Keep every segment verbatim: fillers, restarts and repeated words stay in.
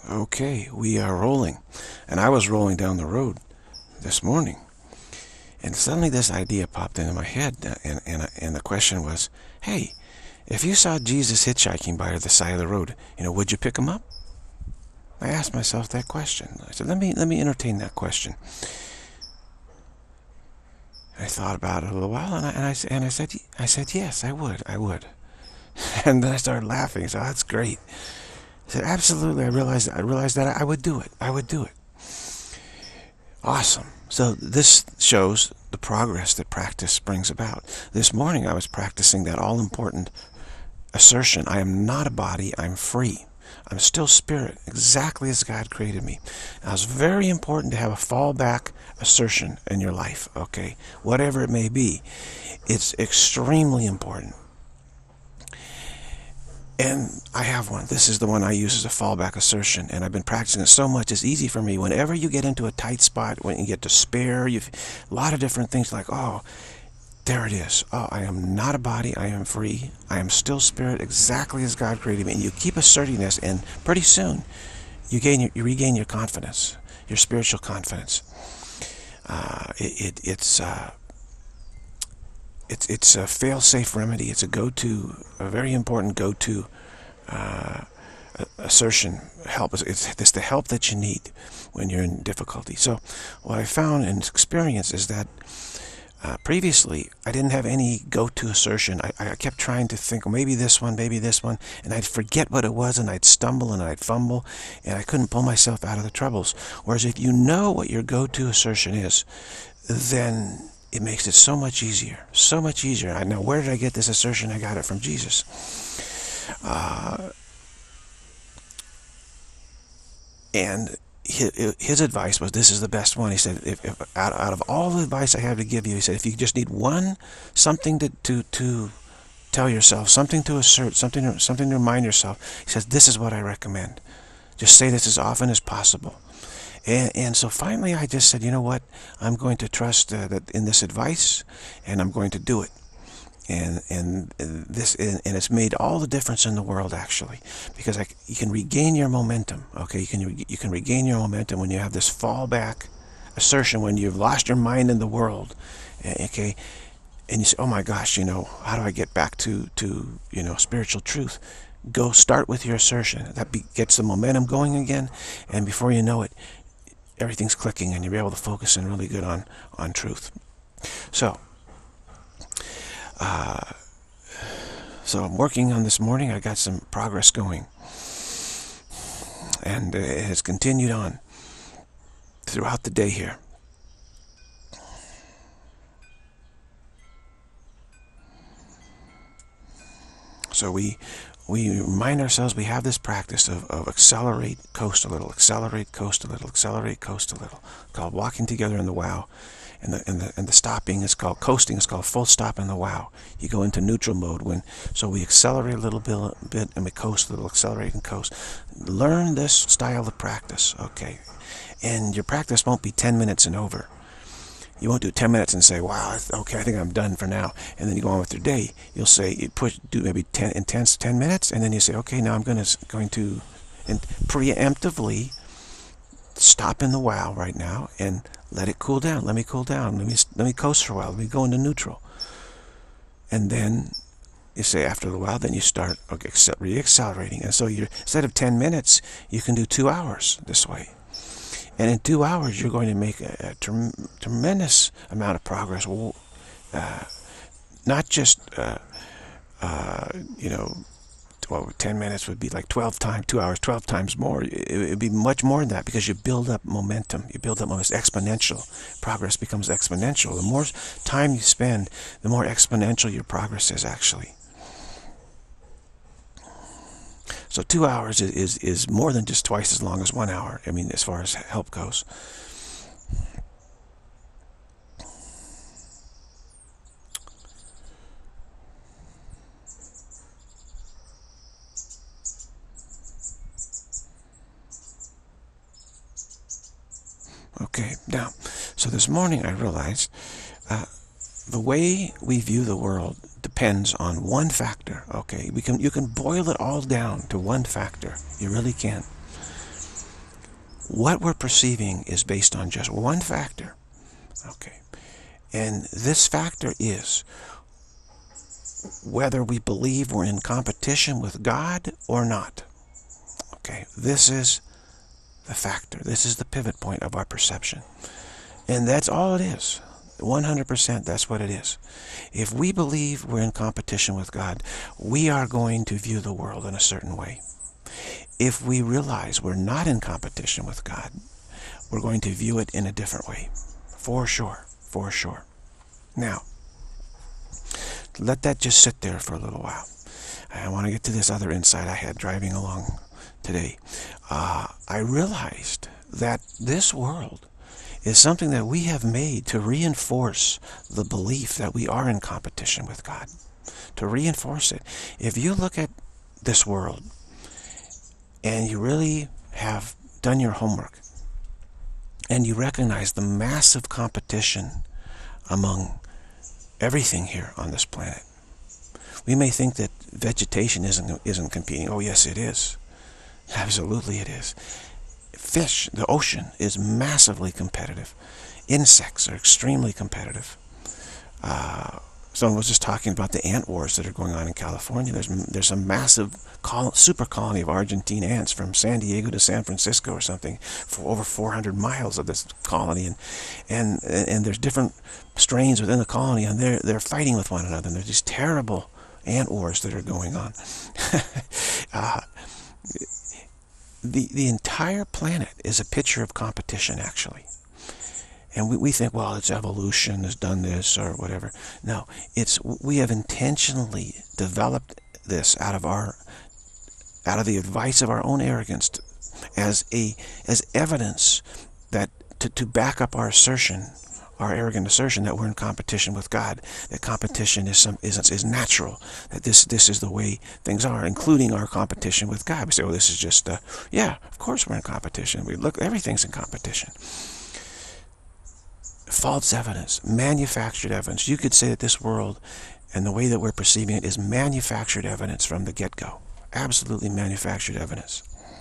Okay, we are rolling. And I was rolling down the road this morning, and suddenly this idea popped into my head, and, and, and the question was, hey, if you saw Jesus hitchhiking by the side of the road, you know, would you pick him up? I asked myself that question. I said, let me, let me entertain that question. I thought about it a little while, and I, and I, and I said, I said, yes, I would, I would. And then I started laughing. So that's great. I said, absolutely. I realized, I realized that I would do it. I would do it. Awesome. So this shows the progress that practice brings about. This morning I was practicing that all-important assertion. I am not a body. I'm free. I'm still spirit, exactly as God created me. Now, it's very important to have a fallback assertion in your life, okay? Whatever it may be. It's extremely important. And I have one. This is the one I use as a fallback assertion, and I've been practicing it so much. It's easy for me. Whenever you get into a tight spot, when you get despair, you've a lot of different things like, oh, there it is. Oh, I am not a body. I am free. I am still spirit, exactly as God created me. And you keep asserting this, and pretty soon you gain, your, you regain your confidence, your spiritual confidence. Uh, it, it, it's uh, it's it's a fail-safe remedy. It's a go-to, a very important go-to uh, assertion. Help. It's, it's the help that you need when you're in difficulty. So, what I found in experience is that uh, previously I didn't have any go-to assertion. I, I kept trying to think, well, maybe this one, maybe this one, and I'd forget what it was, and I'd stumble and I'd fumble, and I couldn't pull myself out of the troubles. Whereas if you know what your go-to assertion is, then it makes it so much easier, so much easier. I know, where did I get this assertion? I got it from Jesus. Uh, and his, his advice was, this is the best one. He said, if, if out, out of all the advice I have to give you, he said, if you just need one, something to, to, to tell yourself, something to assert, something to, something to remind yourself, he says, this is what I recommend. Just say this as often as possible. And, and so finally I just said, you know what, I'm going to trust uh, that in this advice, and I'm going to do it. And and this and, and it's made all the difference in the world, actually, because I, you can regain your momentum. Okay, you can you can regain your momentum when you have this fallback assertion, when you've lost your mind in the world. Okay, and you say, oh my gosh, you know, how do I get back to to you know spiritual truth? Go start with your assertion. That be, gets the momentum going again, and before you know it, everything's clicking, and you'll be able to focus in really good on on truth. So, uh, so I'm working on this morning. I got some progress going, and uh, it has continued on throughout the day here. So we we remind ourselves we have this practice of, of accelerate, coast a little, accelerate, coast a little, accelerate, coast a little, called walking together in the wow. And the, and the, and the stopping is called, coasting is called full stop in the wow. You go into neutral mode when, so we accelerate a little bit, bit and we coast a little, accelerate and coast. Learn this style of practice, okay? And your practice won't be ten minutes and over. You won't do ten minutes and say, wow, okay, I think I'm done for now. And then you go on with your day. You'll say, you push, do maybe ten intense ten minutes, and then you say, okay, now I'm going to, going to and preemptively stop in the wow right now and let it cool down. Let me cool down. Let me, let me coast for a while. Let me go into neutral. And then you say after a while, then you start okay, re-accelerating. And so you're, instead of ten minutes, you can do two hours this way. And in two hours, you're going to make a, a trem tremendous amount of progress. Uh, not just, uh, uh, you know, well, ten minutes would be like twelve times, two hours, twelve times more. It would be much more than that because you build up momentum. You build up momentum. It's exponential. Progress becomes exponential. The more time you spend, the more exponential your progress is, actually. So two hours is, is, is more than just twice as long as one hour, I mean, as far as help goes. Okay, now, so this morning I realized uh, the way we view the world depends on one factor. Okay, we can you can boil it all down to one factor. You really can. what we're perceiving is based on just one factor. Okay. And this factor is whether we believe we're in competition with God or not. Okay. This is the factor. This is the pivot point of our perception. And that's all it is. one hundred percent, that's what it is. If we believe we're in competition with God, we are going to view the world in a certain way. If we realize we're not in competition with God, we're going to view it in a different way. For sure. For sure. Now, let that just sit there for a little while. I want to get to this other insight I had driving along today. Uh, I realized that this world is something that we have made to reinforce the belief that we are in competition with God. To reinforce it. If you look at this world and you really have done your homework and you recognize the massive competition among everything here on this planet, we may think that vegetation isn't, isn't competing. Oh, yes, it is. Absolutely it is. Fish, the ocean, is massively competitive. Insects are extremely competitive. Uh, someone was just talking about the ant wars that are going on in California. There's there's a massive col super colony of Argentine ants from San Diego to San Francisco or something, for over four hundred miles of this colony, and and and there's different strains within the colony, and they're they're fighting with one another. And there's these terrible ant wars that are going on. uh, The, the entire planet is a picture of competition, actually. And we, we think, well, it's evolution has done this or whatever. No, it's we have intentionally developed this out of our out of the advice of our own arrogance to, as a as evidence that to, to back up our assertion, our arrogant assertion that we're in competition with God, that competition is some is is natural, that this this is the way things are, including our competition with God. We say, well, this is just uh, yeah, of course we're in competition. We look, everything's in competition. False evidence, manufactured evidence. You could say that this world and the way that we're perceiving it is manufactured evidence from the get-go. Absolutely manufactured evidence.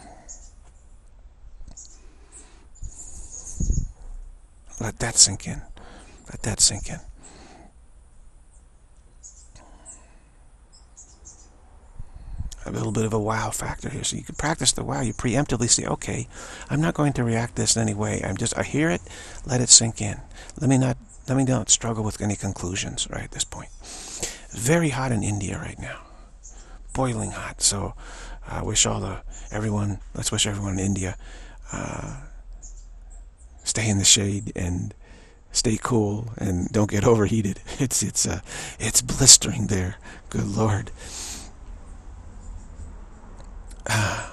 Let that sink in. Let that sink in. A little bit of a wow factor here. So you can practice the wow. You preemptively say, okay, I'm not going to react this in any way. I'm just, I hear it, let it sink in. Let me not, let me not struggle with any conclusions right at this point. It's very hot in India right now. Boiling hot. So I uh, wish all the, everyone, let's wish everyone in India, uh, stay in the shade and stay cool and don't get overheated. It's it's uh it's blistering there. Good Lord. Uh,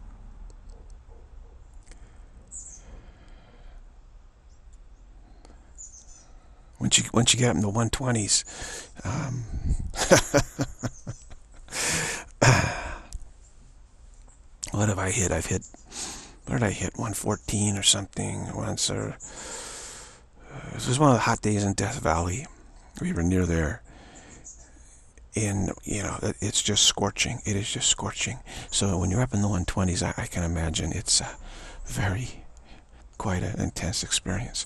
once you once you get up in the one twenties, um, what have I hit? I've hit. Where did I hit? one fourteen or something once, or uh, this was one of the hot days in Death Valley. We were near there, and you know it's just scorching. It is just scorching. So when you're up in the one twenties, I, I can imagine it's a very quite an intense experience.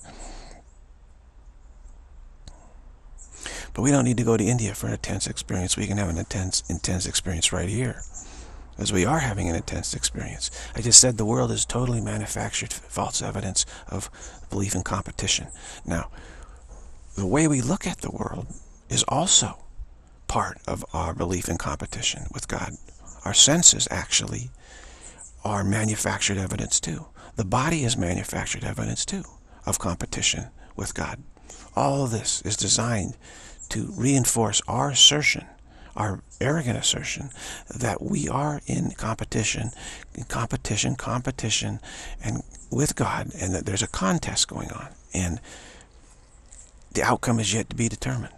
But we don't need to go to India for an intense experience. We can have an intense, intense experience right here, as we are having an intense experience. I just said the world is totally manufactured false evidence of belief in competition. Now, the way we look at the world is also part of our belief in competition with God. Our senses actually are manufactured evidence too. The body is manufactured evidence too of competition with God. All of this is designed to reinforce our assertion, our arrogant assertion, that we are in competition, in competition, competition, and with God, and that there's a contest going on, and the outcome is yet to be determined.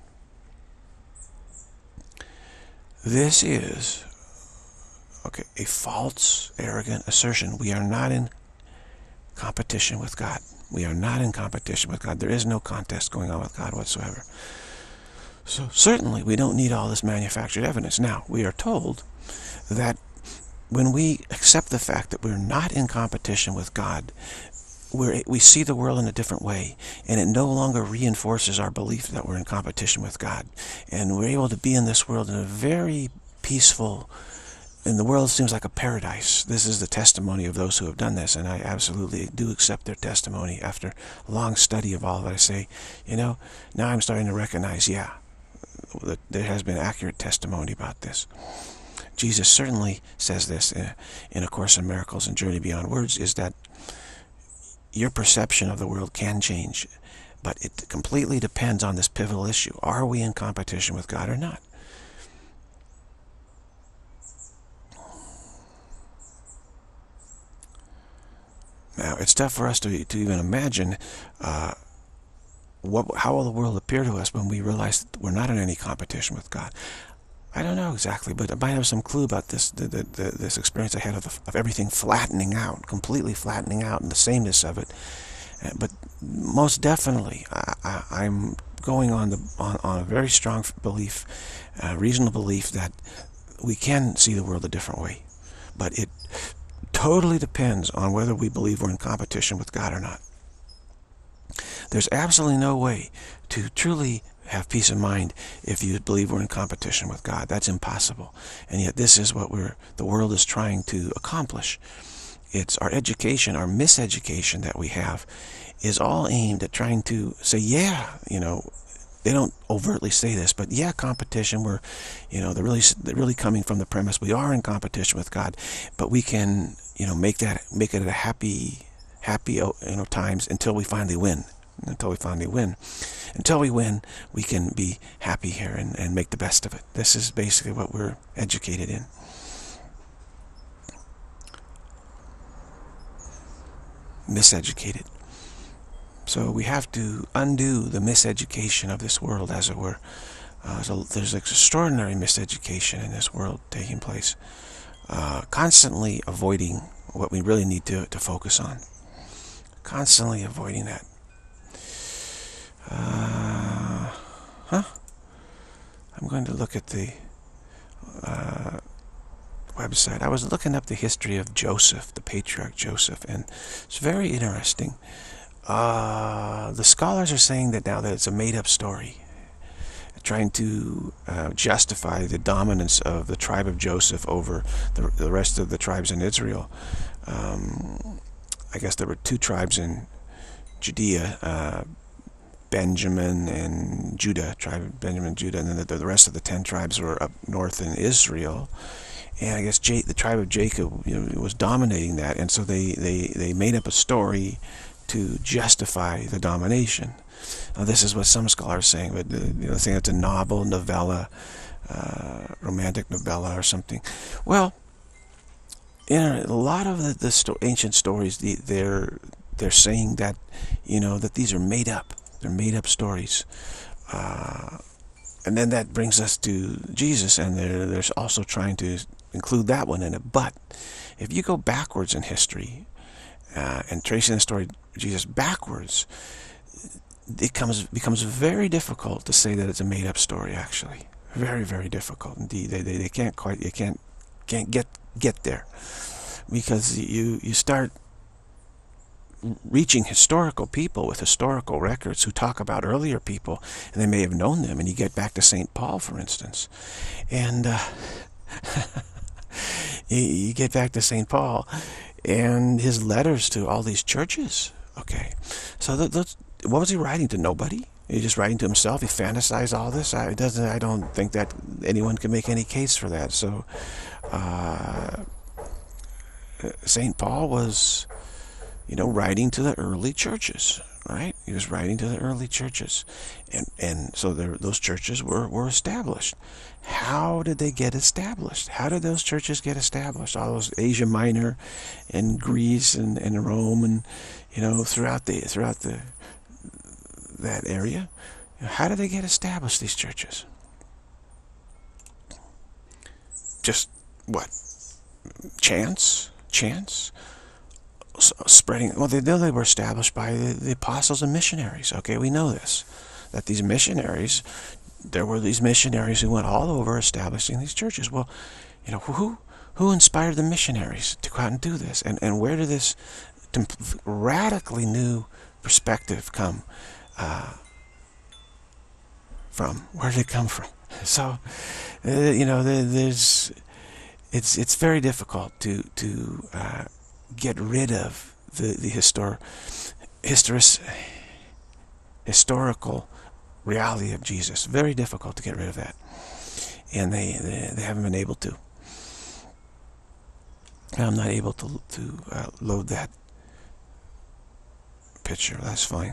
This is, okay, a false, arrogant assertion. We are not in competition with God. We are not in competition with God. There is no contest going on with God whatsoever. So certainly we don't need all this manufactured evidence. Now, we are told that when we accept the fact that we're not in competition with God, we're, we see the world in a different way, and it no longer reinforces our belief that we're in competition with God. And we're able to be in this world in a very peaceful, and the world seems like a paradise. This is the testimony of those who have done this, and I absolutely do accept their testimony. After a long study of all that, I say, you know, now I'm starting to recognize, yeah, that there has been accurate testimony about this. Jesus certainly says this in, in A Course in Miracles and Journey Beyond Words, is that your perception of the world can change, but it completely depends on this pivotal issue. Are we in competition with God or not? Now, it's tough for us to, to even imagine uh, what, how will the world appear to us when we realize that we're not in any competition with God. I don't know exactly, but I might have some clue about this the, the, the, this experience I had of, the, of everything flattening out, completely flattening out, and the sameness of it. Uh, but most definitely, I, I, I'm going on, the, on, on a very strong belief, uh, reasonable belief that we can see the world a different way. But it totally depends on whether we believe we're in competition with God or not. There's absolutely no way to truly have peace of mind if you believe we're in competition with God. That's impossible. And yet this is what we're the world is trying to accomplish. It's our education, our miseducation that we have is all aimed at trying to say, yeah, you know, they don't overtly say this, but yeah, competition, we're, you know, they're really, they're really coming from the premise we are in competition with God, but we can, you know, make that, make it a happy, happy, you know, times until we finally win. Until we finally win. Until we win, we can be happy here and, and make the best of it. This is basically what we're educated in. Miseducated. So we have to undo the miseducation of this world, as it were. Uh, so there's an extraordinary miseducation in this world taking place. Uh, constantly avoiding what we really need to, to focus on. Constantly avoiding that. Uh, huh? I'm going to look at the uh, website. I was looking up the history of Joseph, the patriarch Joseph, and it's very interesting. Uh, the scholars are saying that now that it's a made-up story, trying to uh, justify the dominance of the tribe of Joseph over the, the rest of the tribes in Israel. Um, I guess there were two tribes in Judea, uh, Benjamin and Judah, tribe of Benjamin and Judah, and then the, the rest of the ten tribes were up north in Israel. And I guess J the tribe of Jacob, you know, was dominating that, and so they, they, they made up a story to justify the domination. Now, this is what some scholars are saying, but uh, you know, saying it's a novel, novella, uh, romantic novella or something. Well, in a lot of the, the sto ancient stories, the, they're they're saying that, you know, that these are made up. They're made-up stories. Uh, and then that brings us to Jesus, and they're, they're also trying to include that one in it. But if you go backwards in history, uh, and tracing the story of Jesus backwards, it comes, becomes very difficult to say that it's a made-up story, actually. Very, very difficult indeed. They, they, they can't quite, you can't, can't get, get there. Because you, you start reaching historical people with historical records who talk about earlier people, and they may have known them, and you get back to Saint Paul, for instance, and uh, you, you get back to Saint Paul and his letters to all these churches. Okay, so th those, what was he writing to? Nobody? He's just writing to himself. He fantasized all this. I, it doesn't. I don't think that anyone can make any case for that. So uh, Saint Paul was, you know, writing to the early churches, right? He was writing to the early churches. And and so there, those churches were, were established. How did they get established? How did those churches get established? All those Asia Minor and Greece and, and Rome and, you know, throughout the throughout the that area. How did they get established, these churches? Just what? Chance? Chance? Spreading, well, they know they were established by the, the apostles and missionaries. Okay, we know this, that these missionaries, there were these missionaries who went all over establishing these churches. Well, you know, who Who inspired the missionaries to go out and do this? And, and where did this radically new perspective come uh, from? Where did it come from? So, uh, you know, there, there's, it's it's very difficult to to uh, get rid of the the histor, historis, historical reality of Jesus. Very difficult to get rid of that, and they they, they haven't been able to. I'm not able to to uh, load that picture. That's fine.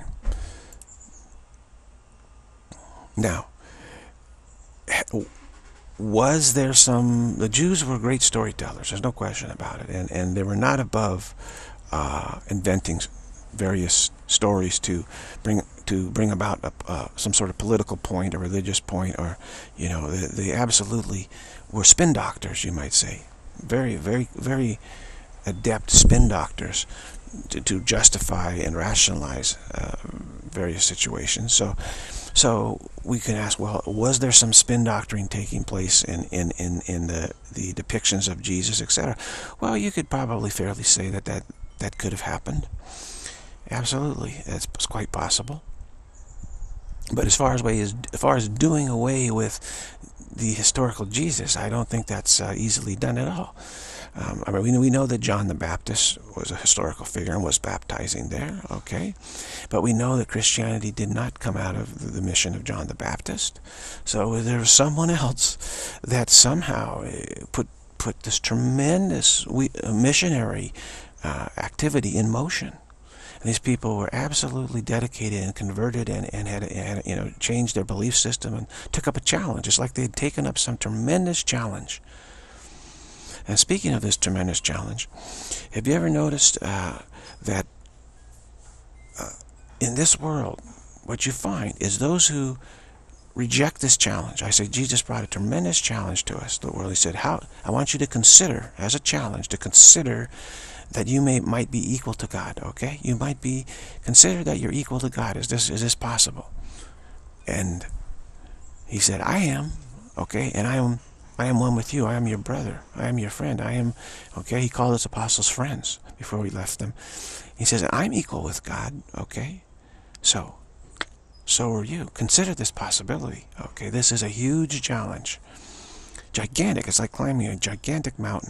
Now, was there some... The Jews were great storytellers. There's no question about it, and and they were not above uh, inventing various stories to bring to bring about a, uh, some sort of political point or religious point, or you know, they, they absolutely were spin doctors, you might say. Very, very, very adept spin doctors to, to justify and rationalize uh, various situations. So, so we can ask, well, was there some spin doctoring taking place in in in in the the depictions of Jesus, et cetera? Well, you could probably fairly say that that that could have happened. Absolutely, that's quite possible. But as far as way as, as far as doing away with the historical Jesus, I don't think that's uh, easily done at all. Um, I mean, we know, we know that John the Baptist was a historical figure and was baptizing there, okay? But we know that Christianity did not come out of the, the mission of John the Baptist. So there was someone else that somehow put put this tremendous we, uh, missionary uh, activity in motion. These people were absolutely dedicated and converted, and, and had, had, you know, changed their belief system and took up a challenge. It's like they'd taken up some tremendous challenge. And speaking of this tremendous challenge, have you ever noticed uh, that uh, in this world, what you find is those who reject this challenge. I say Jesus brought a tremendous challenge to us, the world. He said, "How I want you to consider, as a challenge, to consider that you may might be equal to God." Okay, you might be consider that you're equal to God. Is this is this possible? And he said, "I am." Okay, and I am I am one with you. I am your brother. I am your friend. I am. Okay, he called his apostles friends before we left them. He says, "I'm equal with God." Okay, so so are you. Consider this possibility. Okay, this is a huge challenge, gigantic. It's like climbing a gigantic mountain.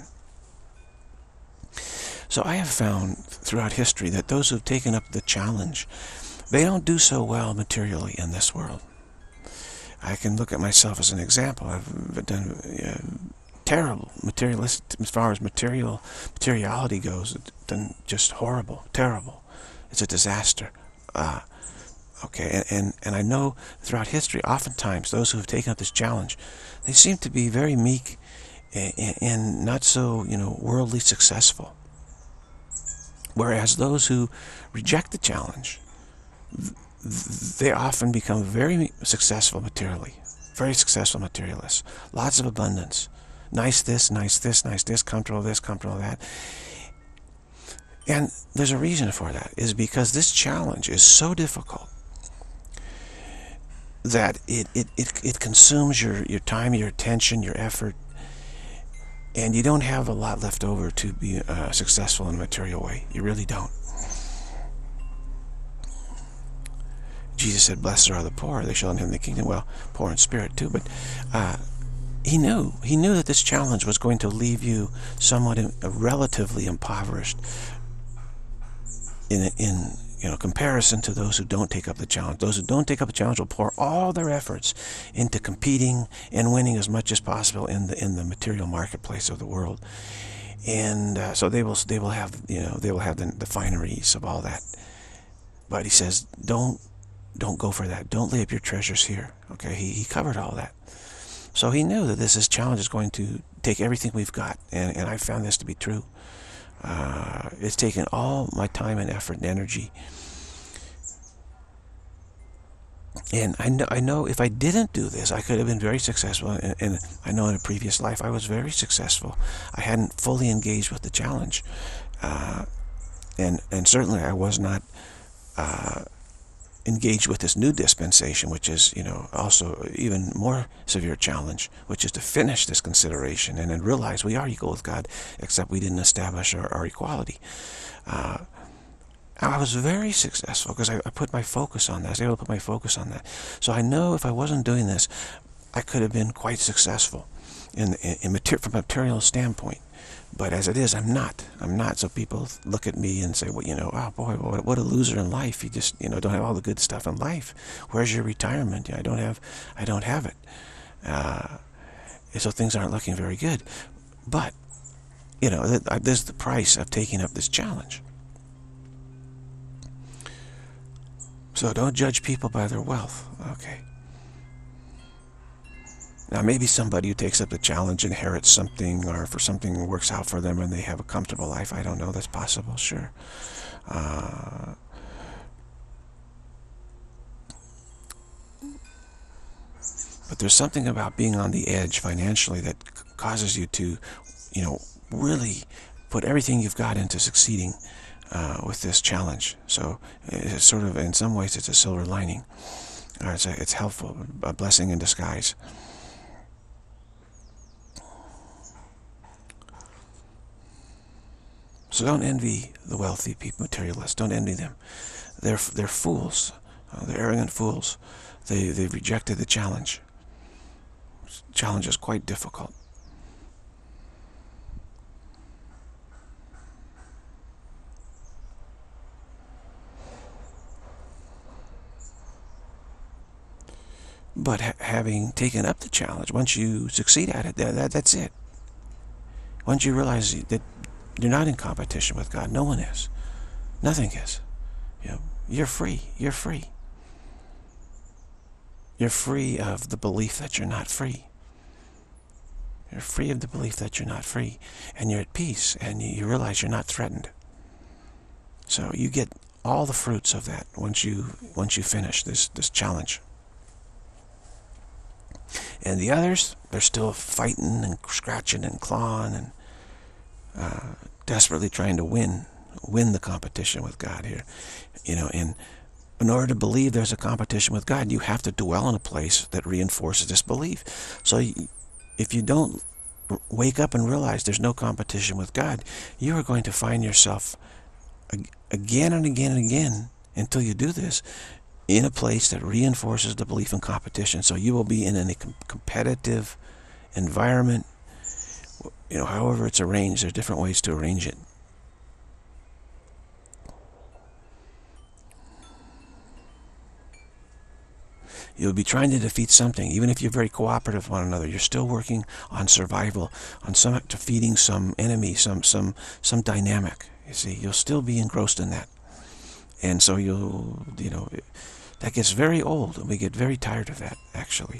So I have found throughout history that those who have taken up the challenge, they don't do so well materially in this world. I can look at myself as an example. I've done uh, terrible materialist as far as material materiality goes. It's done just horrible, terrible. It's a disaster. Uh, okay, and, and and I know throughout history, oftentimes those who have taken up this challenge, they seem to be very meek and, and not so, you know, worldly successful. Whereas those who reject the challenge, they often become very successful materially, very successful materialists. Lots of abundance. Nice this, nice this, nice this, comfortable this, comfortable that. And there's a reason for that, is because this challenge is so difficult that it, it, it, it consumes your, your time, your attention, your effort, and you don't have a lot left over to be uh, successful in a material way. You really don't. Jesus said, "Blessed are the poor, they shall inherit the kingdom." Well, poor in spirit too, but uh, he knew. He knew that this challenge was going to leave you somewhat in, uh, relatively impoverished in, in you know, comparison to those who don't take up the challenge. Those who don't take up the challenge will pour all their efforts into competing and winning as much as possible in the in the material marketplace of the world, and uh, so they will they will have you know they will have the, the fineries of all that. But he says, don't don't go for that. Don't lay up your treasures here. Okay, he he covered all that. So he knew that this, this challenge is going to take everything we've got, and and I found this to be true. Uh, it's taken all my time and effort and energy. And I know, I know if I didn't do this, I could have been very successful. And, and I know in a previous life I was very successful. I hadn't fully engaged with the challenge. Uh, and, and certainly I was not uh, engaged with this new dispensation, which is, you know, also even more severe challenge, which is to finish this consideration and then realize we are equal with God, except we didn't establish our, our equality. Uh, I was very successful because I, I put my focus on that. I was able to put my focus on that. So I know if I wasn't doing this, I could have been quite successful in, in, in mater from a material standpoint. But as it is, I'm not. I'm not. So people look at me and say, well, you know, oh boy, what, what a loser in life. You just, you know, don't have all the good stuff in life. Where's your retirement? I don't have, I don't have it. Uh, so things aren't looking very good. But, you know, this is the price of taking up this challenge. So don't judge people by their wealth. Okay. Now, maybe somebody who takes up the challenge inherits something, or for something works out for them and they have a comfortable life. I don't know. That's possible, sure. Uh, but there's something about being on the edge financially that causes you to, you know, really put everything you've got into succeeding uh, with this challenge. So it's sort of, in some ways, it's a silver lining. Uh, it's, a, it's helpful, a blessing in disguise. So don't envy the wealthy people, materialists. Don't envy them. They're they're fools. Uh, they're arrogant fools. They they've rejected the challenge. The challenge is quite difficult. But ha having taken up the challenge, once you succeed at it, that, that that's it. Once you realize that you're not in competition with God. No one is. Nothing is. You know, you're free. You're free. You're free of the belief that you're not free. You're free of the belief that you're not free. And you're at peace. And you, you realize you're not threatened. So you get all the fruits of that once you once you finish this, this challenge. And the others, they're still fighting and scratching and clawing and Uh, desperately trying to win, win the competition with God here. You know, and in order to believe there's a competition with God, you have to dwell in a place that reinforces this belief. So if you don't wake up and realize there's no competition with God, you are going to find yourself again and again and again, until you do this, in a place that reinforces the belief in competition. So you will be in a competitive environment. You know, however it's arranged, there are different ways to arrange it. You'll be trying to defeat something, even if you're very cooperative with one another. You're still working on survival, on some defeating some enemy, some some some dynamic. You see, you'll still be engrossed in that, and so you'll, you know, that gets very old, and we get very tired of that, actually.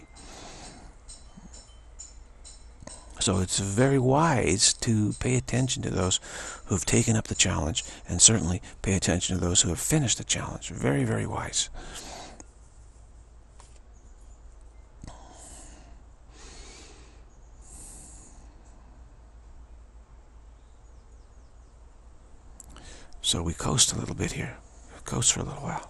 So it's very wise to pay attention to those who have taken up the challenge, and certainly pay attention to those who have finished the challenge. Very, very wise. So we coast a little bit here. Coast for a little while.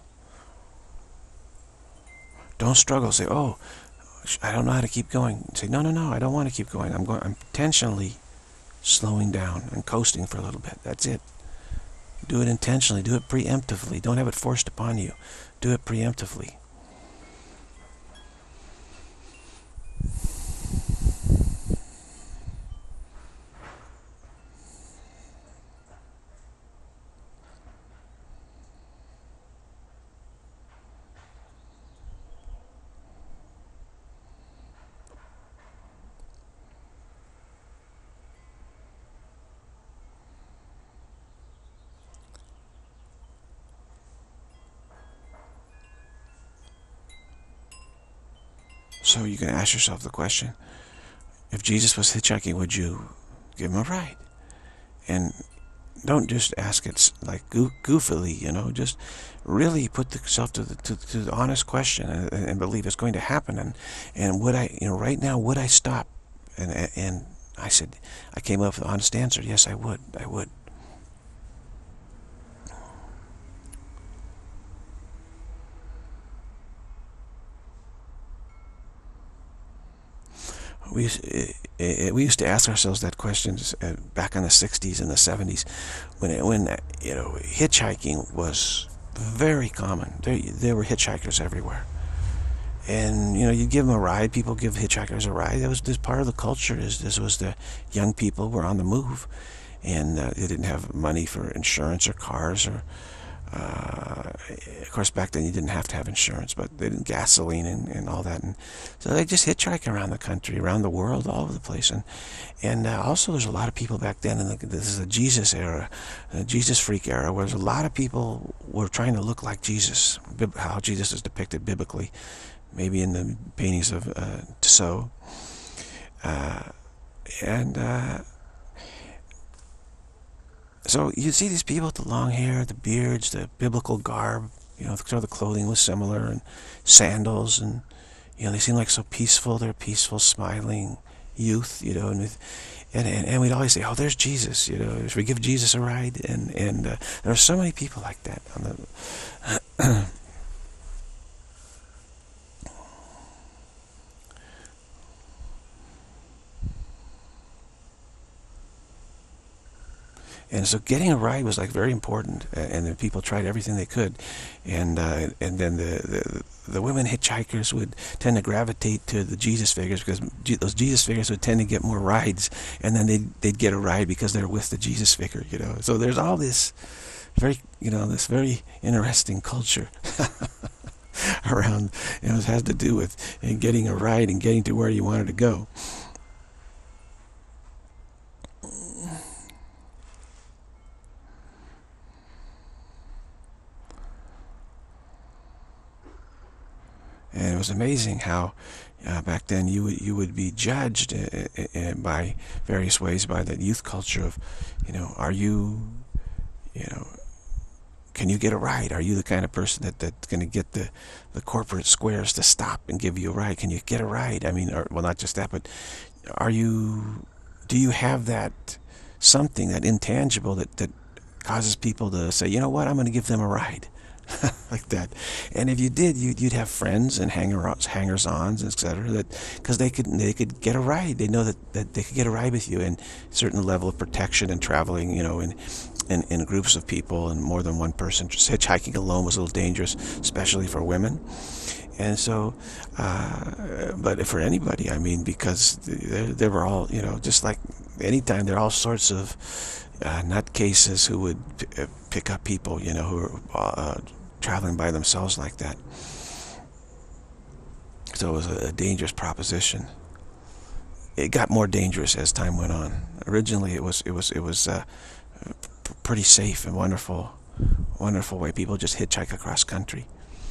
Don't struggle. Say, oh, I don't know how to keep going. Say, no, no, no, I don't want to keep going. I'm going. I'm intentionally slowing down and coasting for a little bit. That's it. Do it intentionally. Do it preemptively. Don't have it forced upon you. Do it preemptively. So you can ask yourself the question, if Jesus was hitchhiking, would you give him a ride? And don't just ask it like goo goofily, you know, just really put yourself to the, to, to the honest question, and, and believe it's going to happen. And, and would I, you know, right now, would I stop? And, and I said, I came up with an honest answer. Yes, I would. I would. we it, it, we used to ask ourselves that question back in the sixties and the seventies, when it, when you know hitchhiking was very common. There there were hitchhikers everywhere, and you know you'd give them a ride. People give hitchhikers a ride. That was just part of the culture. Is this was the young people were on the move, and uh, they didn't have money for insurance or cars or. Uh, of course, back then you didn't have to have insurance, but they didn't gasoline and, and all that, and so they just hitchhike around the country, around the world, all over the place. And and uh, also, there's a lot of people back then, and this is the Jesus era, the Jesus freak era, where there's a lot of people were trying to look like Jesus, how Jesus is depicted biblically, maybe in the paintings of uh, Tissot, uh, and. Uh, So you see these people with the long hair, the beards, the biblical garb, you know, sort of the clothing was similar, and sandals, and, you know, they seem like so peaceful. They're peaceful, smiling youth, you know, and and, and, and we'd always say, oh, there's Jesus, you know, should we give Jesus a ride? And, and uh, there are so many people like that on the... And so getting a ride was like very important, and the people tried everything they could, and uh, and then the, the the women hitchhikers would tend to gravitate to the Jesus figures, because those Jesus figures would tend to get more rides, and then they'd they'd get a ride because they're with the Jesus figure, you know. So there's all this very you know this very interesting culture around, you know, it has to do with getting a ride and getting to where you wanted to go. And it was amazing how uh, back then you would you would be judged uh, uh, by various ways by the youth culture of, you know, are you, you know, can you get a ride? Are you the kind of person that that's going to get the the corporate squares to stop and give you a ride? Can you get a ride? I mean, or, well, not just that, but are you? Do you have that something, that intangible that that causes people to say, you know what, I'm going to give them a ride? Like that. And if you did, you'd, you'd have friends and hanger-ons, hangers-ons, et cetera, that because they could they could get a ride. They know that, that they could get a ride with you, and a certain level of protection and traveling, you know, in, in in groups of people and more than one person. Just hitchhiking alone was a little dangerous, especially for women. And so, uh, but for anybody, I mean, because they, they were all, you know, just like anytime, there are all sorts of uh, nutcases who would p pick up people, you know, who are uh, traveling by themselves like that. So it was a, a dangerous proposition. It got more dangerous as time went on. Originally, it was it was it was uh, pretty safe and wonderful, wonderful way. People just hitchhike across country.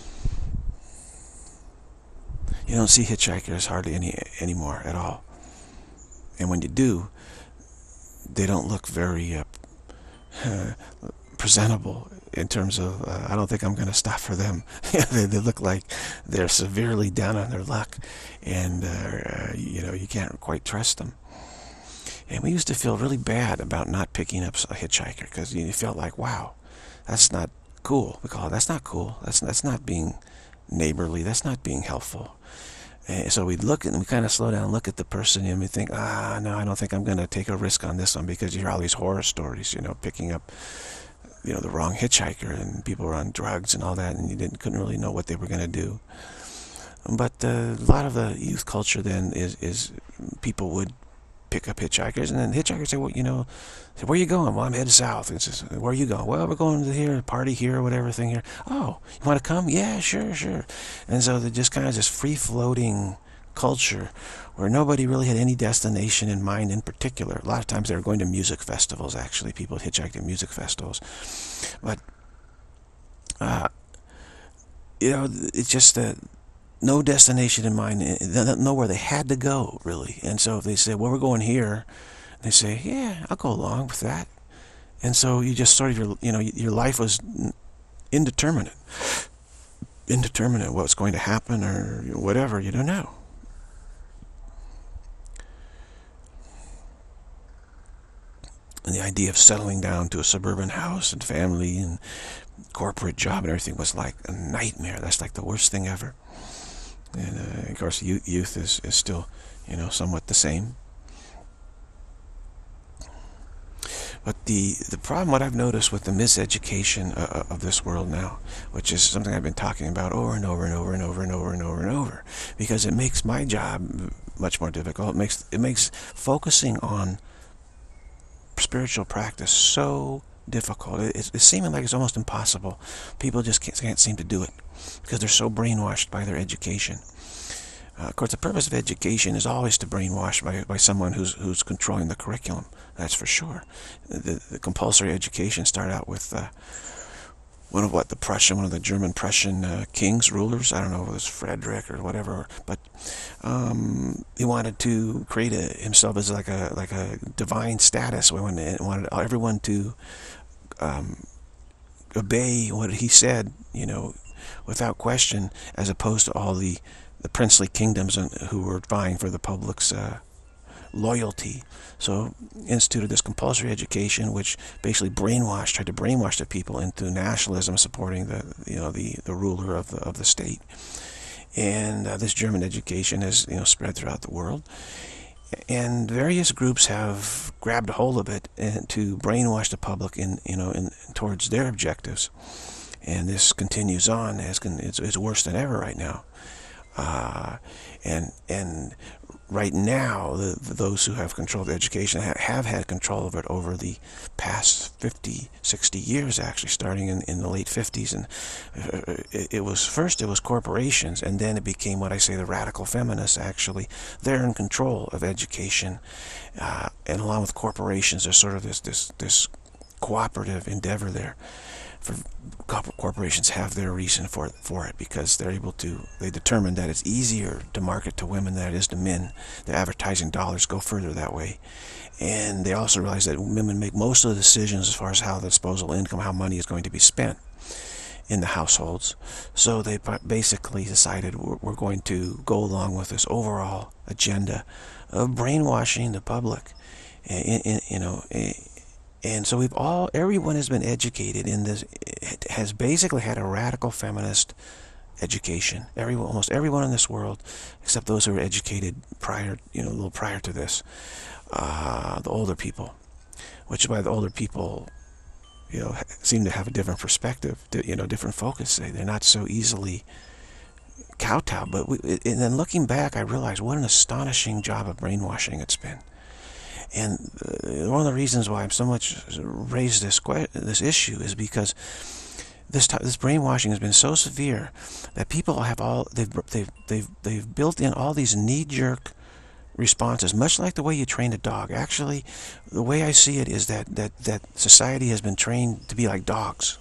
You don't see hitchhikers hardly any anymore at all. And when you do, they don't look very uh, uh, presentable in terms of, uh, I don't think I'm going to stop for them. they, they look like they're severely down on their luck, and uh, you know, you can't quite trust them. And we used to feel really bad about not picking up a hitchhiker, because you felt like, wow, that's not cool. We call it, that's not cool. That's that's not being neighborly. That's not being helpful. And so we'd look and we kind of slow down, look at the person, and we think, ah, no, I don't think I'm going to take a risk on this one, because you hear all these horror stories, you know, picking up, you know, the wrong hitchhiker, and people were on drugs and all that, and you didn't couldn't really know what they were going to do. But uh, a lot of the youth culture then is is people would pick up hitchhikers, and then hitchhikers say, well, you know, say, where are you going? Well, I'm headed south. And says, where are you going? Well, we're going to here, party here, whatever thing here. Oh, you want to come? Yeah, sure, sure. And so they're just kind of this free-floating culture where nobody really had any destination in mind in particular. A lot of times they were going to music festivals, actually. People hitchhiked at music festivals. But, uh, you know, it's just that no destination in mind, nowhere they had to go, really. And so if they say, well, we're going here, they say, yeah, I'll go along with that. And so you just sort of, your, you know, your life was indeterminate. Indeterminate what's going to happen or whatever, you don't know. And the idea of settling down to a suburban house and family and corporate job and everything was like a nightmare. That's like the worst thing ever. And uh, of course, youth, youth is, is still you know, somewhat the same. But the, the problem, what I've noticed with the miseducation uh, of this world now, which is something I've been talking about over and over and over and over and over and over and over, because it makes my job much more difficult. It makes, it makes focusing on spiritual practice so difficult. It's, it's seeming like it's almost impossible. People just can't, can't seem to do it because they're so brainwashed by their education. Uh, of course, the purpose of education is always to brainwash by, by someone who's, who's controlling the curriculum. That's for sure. The, the compulsory education started out with uh, one of what the Prussian, one of the German Prussian uh, kings, rulers. I don't know if it was Frederick or whatever, but um, he wanted to create a, himself as like a like a divine status. We wanted, wanted everyone to um, obey what he said, you know, without question, as opposed to all the the princely kingdoms who were vying for the public's uh, loyalty. So instituted this compulsory education, which basically brainwashed, tried to brainwash the people into nationalism, supporting the you know the the ruler of the of the state. And uh, this German education has you know spread throughout the world, and various groups have grabbed a hold of it and to brainwash the public in you know in towards their objectives. And this continues on as con it's, it's worse than ever right now. Uh, and and right now, the, the, those who have control of education have, have had control of it over the past fifty, sixty years, actually, starting in, in the late fifties. And it, it was, first it was corporations, and then it became what I say, the radical feminists, actually. They're in control of education. Uh, and along with corporations, there's sort of this, this, this cooperative endeavor there. For corporations have their reason for for it, because they're able to, they determine that it's easier to market to women than it is to men. The advertising dollars go further that way. And they also realize that women make most of the decisions as far as how the disposable income, how money is going to be spent in the households. So they basically decided we're, we're going to go along with this overall agenda of brainwashing the public. In, in, you know, in, And so we've all, everyone has been educated in this, has basically had a radical feminist education. Everyone, almost everyone in this world, except those who were educated prior, you know, a little prior to this, uh, the older people, which by the older people, you know, seem to have a different perspective, you know, different focus. They're not so easily kowtowed. But we, and then looking back, I realized what an astonishing job of brainwashing it's been. And uh, one of the reasons why I'm so much raised this this issue is because this this brainwashing has been so severe that people have all they've they've they've they've built in all these knee-jerk responses, much like the way you train a dog. Actually, the way I see it is that that that society has been trained to be like dogs.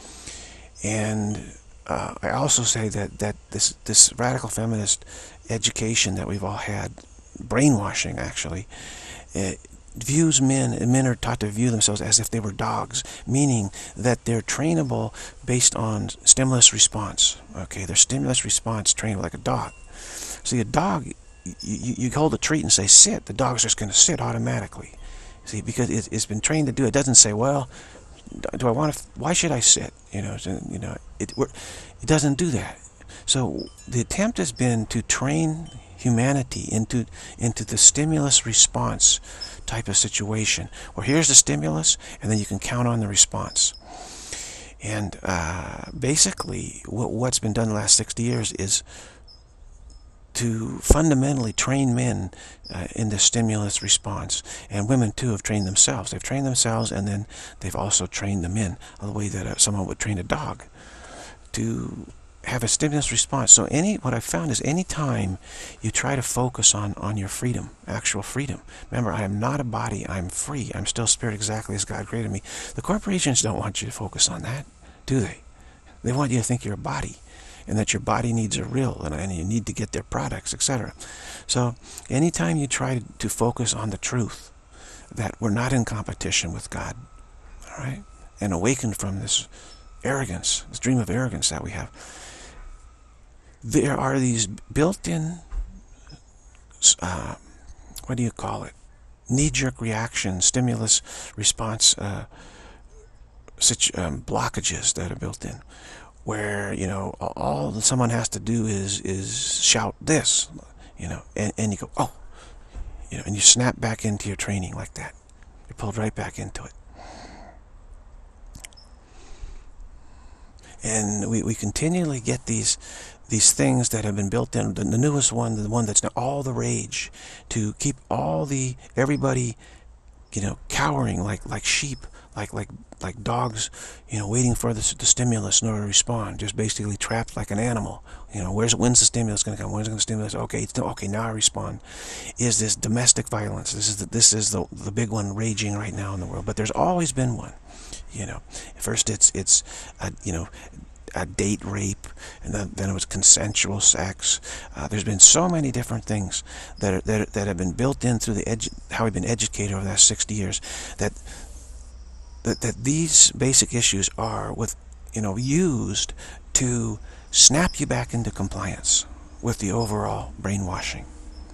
And uh, I also say that that this this radical feminist education that we've all had, brainwashing actually. It views men, and men are taught to view themselves as if they were dogs, meaning that they're trainable based on stimulus response. Okay, their stimulus response trained like a dog. See, a dog, you, you hold a treat and say, sit, the dog's just going to sit automatically. See, because it, it's been trained to do it. It doesn't say, well, do I want to, why should I sit? You know, you know, it, it doesn't do that. So the attempt has been to train humanity into into the stimulus response type of situation, where here's the stimulus and then you can count on the response. And uh, basically what, what's been done the last sixty years is to fundamentally train men uh, in the stimulus response. And women too have trained themselves. They've trained themselves, and then they've also trained the men the way that uh, someone would train a dog to have a stimulus response. So any what I found is any time you try to focus on on your freedom, actual freedom. Remember, I am not a body. I'm free. I'm still spirit, exactly as God created me. The corporations don't want you to focus on that, do they? They want you to think you're a body, and that your body needs are real, and, and you need to get their products, et cetera. So anytime you try to focus on the truth, that we're not in competition with God, all right, and awakened from this arrogance, this dream of arrogance that we have, there are these built-in, uh, what do you call it, knee-jerk reaction, stimulus response uh, such, um, blockages that are built in, where, you know, all that someone has to do is is shout this, you know, and, and you go, oh, You know, and you snap back into your training like that. You're pulled right back into it. And we, we continually get these these things that have been built in. The, the newest one, the one that's now all the rage, to keep all the everybody, you know, cowering like like sheep, like like like dogs, you know, waiting for the, the stimulus in order to respond. Just basically trapped like an animal. You know, where's when's the stimulus going to come? When's it going to stimulus? Okay, it's, okay, now I respond. Is this domestic violence? This is the, this is the the big one raging right now in the world. But there's always been one. You know, first it's it's a, you know, a date rape, and then, then it was consensual sex. Uh, there's been so many different things that are, that that have been built in through the edu how we've been educated over the last sixty years. That that that these basic issues are with you know used to snap you back into compliance with the overall brainwashing.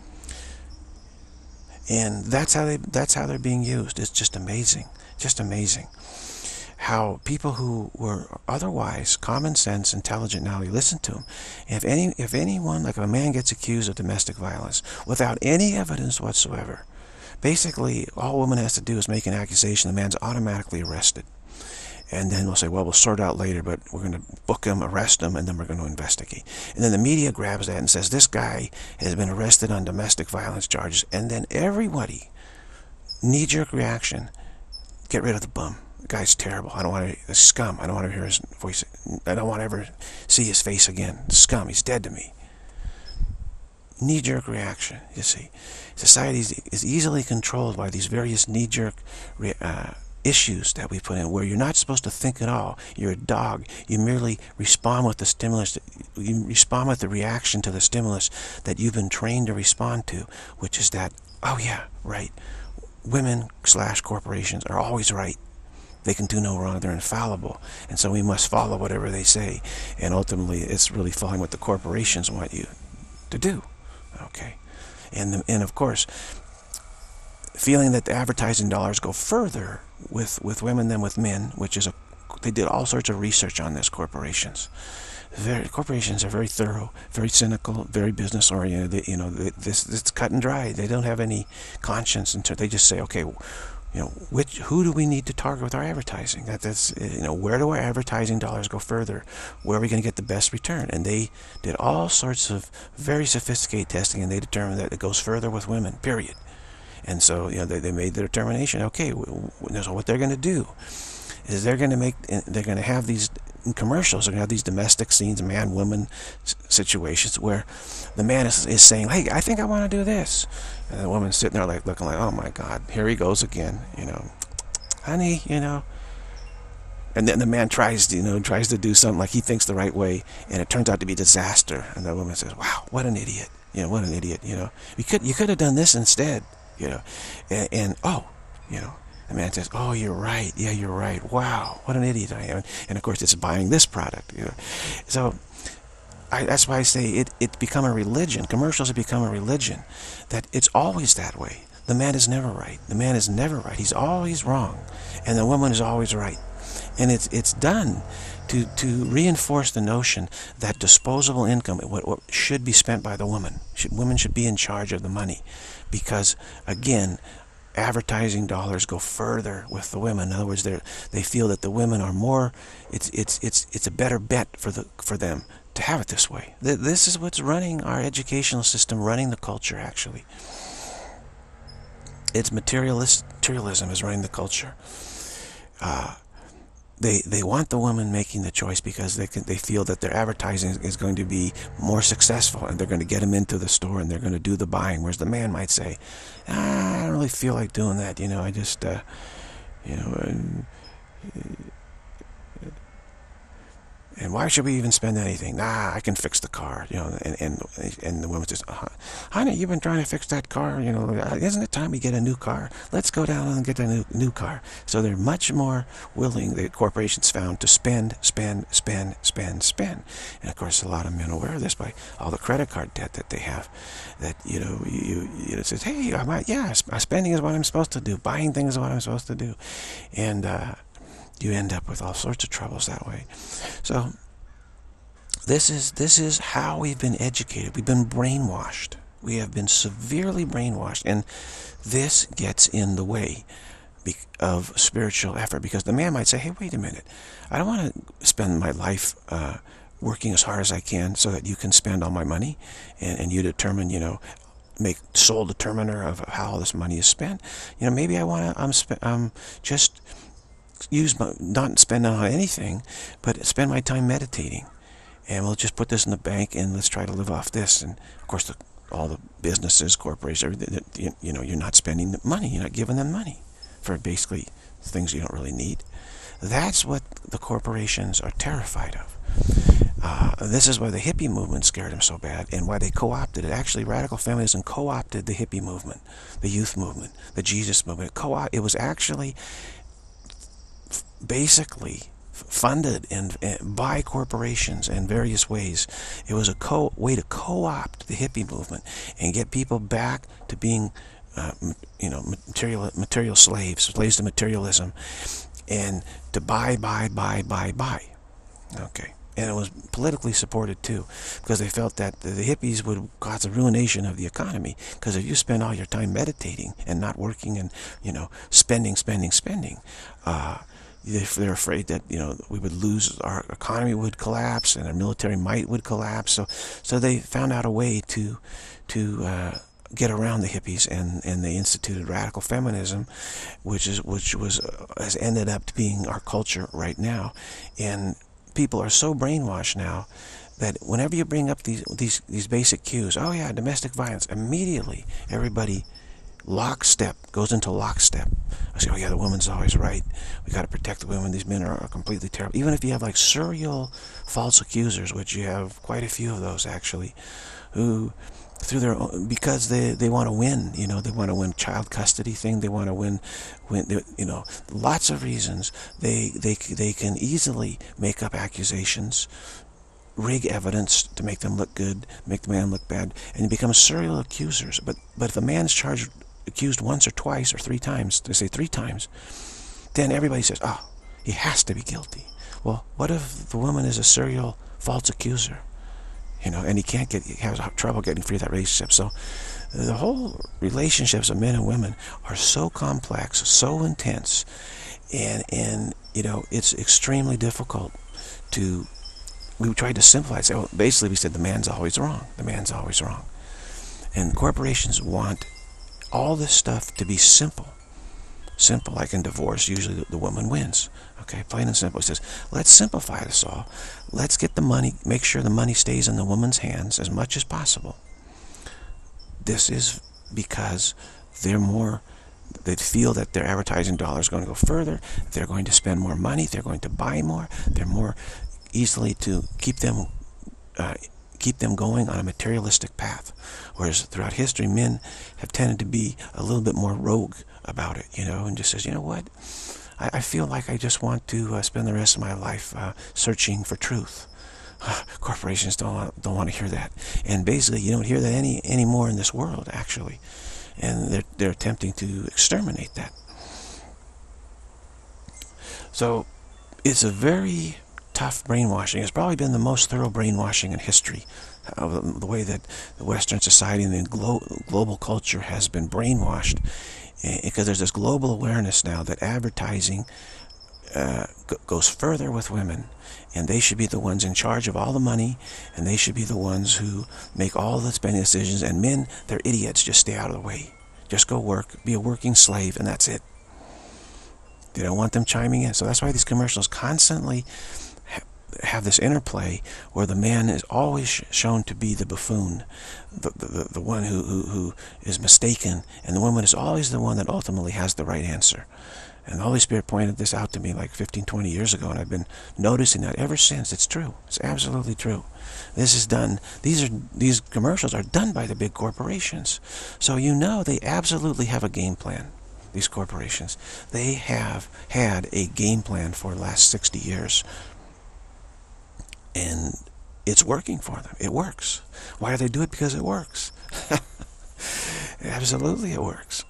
And that's how they that's how they're being used. It's just amazing, just amazing. How people who were otherwise common sense, intelligent, now you listen to them. If any, if anyone, like if a man gets accused of domestic violence without any evidence whatsoever, basically all a woman has to do is make an accusation. The man's automatically arrested, and then we'll say, well, we'll sort out later, but we're going to book him, arrest him, and then we're going to investigate. And then the media grabs that and says, this guy has been arrested on domestic violence charges, and then everybody, knee-jerk reaction, get rid of the bum. The guy's terrible. I don't want to, scum. I don't want to hear his voice. I don't want to ever see his face again. Scum. He's dead to me. Knee-jerk reaction, you see. Society is easily controlled by these various knee-jerk uh, issues that we put in, where you're not supposed to think at all. You're a dog. You merely respond with the stimulus. You respond with the reaction to the stimulus that you've been trained to respond to, which is that, oh yeah, right. Women slash corporations are always right. They can do no wrong. They're infallible. And so we must follow whatever they say. And ultimately, it's really following what the corporations want you to do. Okay. And, the, and of course, feeling that the advertising dollars go further with, with women than with men, which is a, they did all sorts of research on this, corporations. Very, corporations are very thorough, very cynical, very business oriented. They, you know, they, this it's cut and dry. They don't have any conscience until they just say, okay, you know, which who do we need to target with our advertising? That that's you know, where do our advertising dollars go further? Where are we going to get the best return? And they did all sorts of very sophisticated testing, and they determined that it goes further with women. Period. And so you know, they they made the determination. Okay, so what they're going to do is they're going to make they're going to have these commercials. They're going to have these domestic scenes, man-woman situations where the man is, is saying, "Hey, I think I want to do this," and the woman's sitting there like looking like, "Oh my God, here he goes again," you know, "Honey, you know." And then the man tries to, you know, tries to do something like he thinks the right way, and it turns out to be disaster. And the woman says, "Wow, what an idiot! You know, what an idiot! You know, you could you could have done this instead." You know, and, and oh, you know. The man says, "Oh, you're right. Yeah, you're right. Wow, what an idiot I am." And of course, it's buying this product. You know? So I, that's why I say it. It's become a religion. Commercials have become a religion. That it's always that way. The man is never right. The man is never right. He's always wrong, and the woman is always right. And it's it's done to to reinforce the notion that disposable income, what, what should be spent by the woman, should, women should be in charge of the money, because again, advertising dollars go further with the women. In other words, they they feel that the women are more. It's it's it's it's a better bet for the for them to have it this way. This is what's running our educational system, running the culture. Actually, it's materialist materialism is running the culture. Uh, They they want the woman making the choice because they can, they feel that their advertising is going to be more successful, and they're going to get them into the store, and they're going to do the buying. Whereas the man might say, ah, "I don't really feel like doing that. You know, I just, uh, you know, uh, and why should we even spend anything? Nah, I can fix the car." You know, and and and the woman says, uh, "Honey, you've been trying to fix that car. You know, isn't it time we get a new car? Let's go down and get a new new car." So they're much more willing, the corporations found, to spend, spend, spend, spend, spend. And of course, a lot of men are aware of this by all the credit card debt that they have. That you know, you, you it says, "Hey, I might, yeah, spending is what I'm supposed to do. Buying things is what I'm supposed to do," and uh, you end up with all sorts of troubles that way. So this is this is how we've been educated. We've been brainwashed. We have been severely brainwashed, and this gets in the way of spiritual effort, because the man might say, hey, wait a minute, I don't want to spend my life uh, working as hard as I can so that you can spend all my money, and, and you determine, you know, make sole determiner of how all this money is spent. You know, maybe I want to, I'm sp- um, just use my, not spend on anything, but spend my time meditating, and we'll just put this in the bank, and let's try to live off this. And of course, the, all the businesses, corporations, everything, you, you know, you're not spending the money, you're not giving them money for basically things you don't really need. That's what the corporations are terrified of. Uh, this is why the hippie movement scared them so bad, and why they co-opted it. Actually, radical feminism co-opted the hippie movement, the youth movement, the Jesus movement. It, co it was actually basically funded and, and by corporations in various ways. It was a co way to co-opt the hippie movement and get people back to being Uh, you know, material material slaves, slaves to materialism, and to buy, buy, buy, buy, buy. Okay, and it was politically supported too, because they felt that the, the hippies would cause the ruination of the economy. Because if you spend all your time meditating and not working and, you know, spending, spending, spending, uh, they're afraid that, you know, we would lose, our economy would collapse, and our military might would collapse. So, so they found out a way to, to uh, get around the hippies, and and they instituted radical feminism, which is which was uh, has ended up being our culture right now. And people are so brainwashed now that whenever you bring up these these these basic cues, oh yeah, domestic violence, immediately everybody lockstep goes into lockstep. I say, oh yeah, the woman's always right. We got to protect the women. These men are, are completely terrible. Even if you have like serial false accusers, which you have quite a few of those actually, who through their own, because they they want to win, you know, they want to win child custody thing, they want to win, win, you know, lots of reasons. They they they can easily make up accusations, rig evidence to make them look good, make the man look bad, and become serial accusers. But but if a man's charged, accused once or twice or three times, they say three times, then everybody says, oh, he has to be guilty. Well, what if the woman is a serial false accuser? You know, and he can't get, he has trouble getting free of that relationship. So the whole relationships of men and women are so complex, so intense, and, and you know, it's extremely difficult to, we tried to simplify it. Say, well, basically we said the man's always wrong. The man's always wrong. And corporations want all this stuff to be simple. Simple, like in divorce, usually the, the woman wins. Okay, plain and simple. It says, let's simplify this all. Let's get the money, make sure the money stays in the woman's hands as much as possible. This is because they're more, they feel that their advertising dollar is going to go further. They're going to spend more money. They're going to buy more. They're more easily to keep them, uh, keep them going on a materialistic path. Whereas throughout history, men have tended to be a little bit more rogue about it, you know, and just says, you know what, I, I feel like I just want to uh, spend the rest of my life uh, searching for truth. Uh, corporations don't want, don't want to hear that, and basically you don't hear that any anymore in this world, actually, and they're they're attempting to exterminate that. So it's a very tough brainwashing. It's probably been the most thorough brainwashing in history, of the way that the Western society and the glo global culture has been brainwashed, because there's this global awareness now that advertising uh, goes further with women, and they should be the ones in charge of all the money, and they should be the ones who make all the spending decisions, and men, they're idiots, just stay out of the way. Just go work, be a working slave, and that's it. They don't want them chiming in. So that's why these commercials constantly have this interplay where the man is always sh shown to be the buffoon, the, the, the one who, who, who is mistaken, and the woman is always the one that ultimately has the right answer. And the Holy Spirit pointed this out to me like fifteen, twenty years ago, and I've been noticing that ever since. It's true. It's absolutely true. This is done, these are these commercials are done by the big corporations. So you know they absolutely have a game plan, these corporations. They have had a game plan for the last sixty years. And it's working for them. It works. Why do they do it? Because it works. Absolutely it works.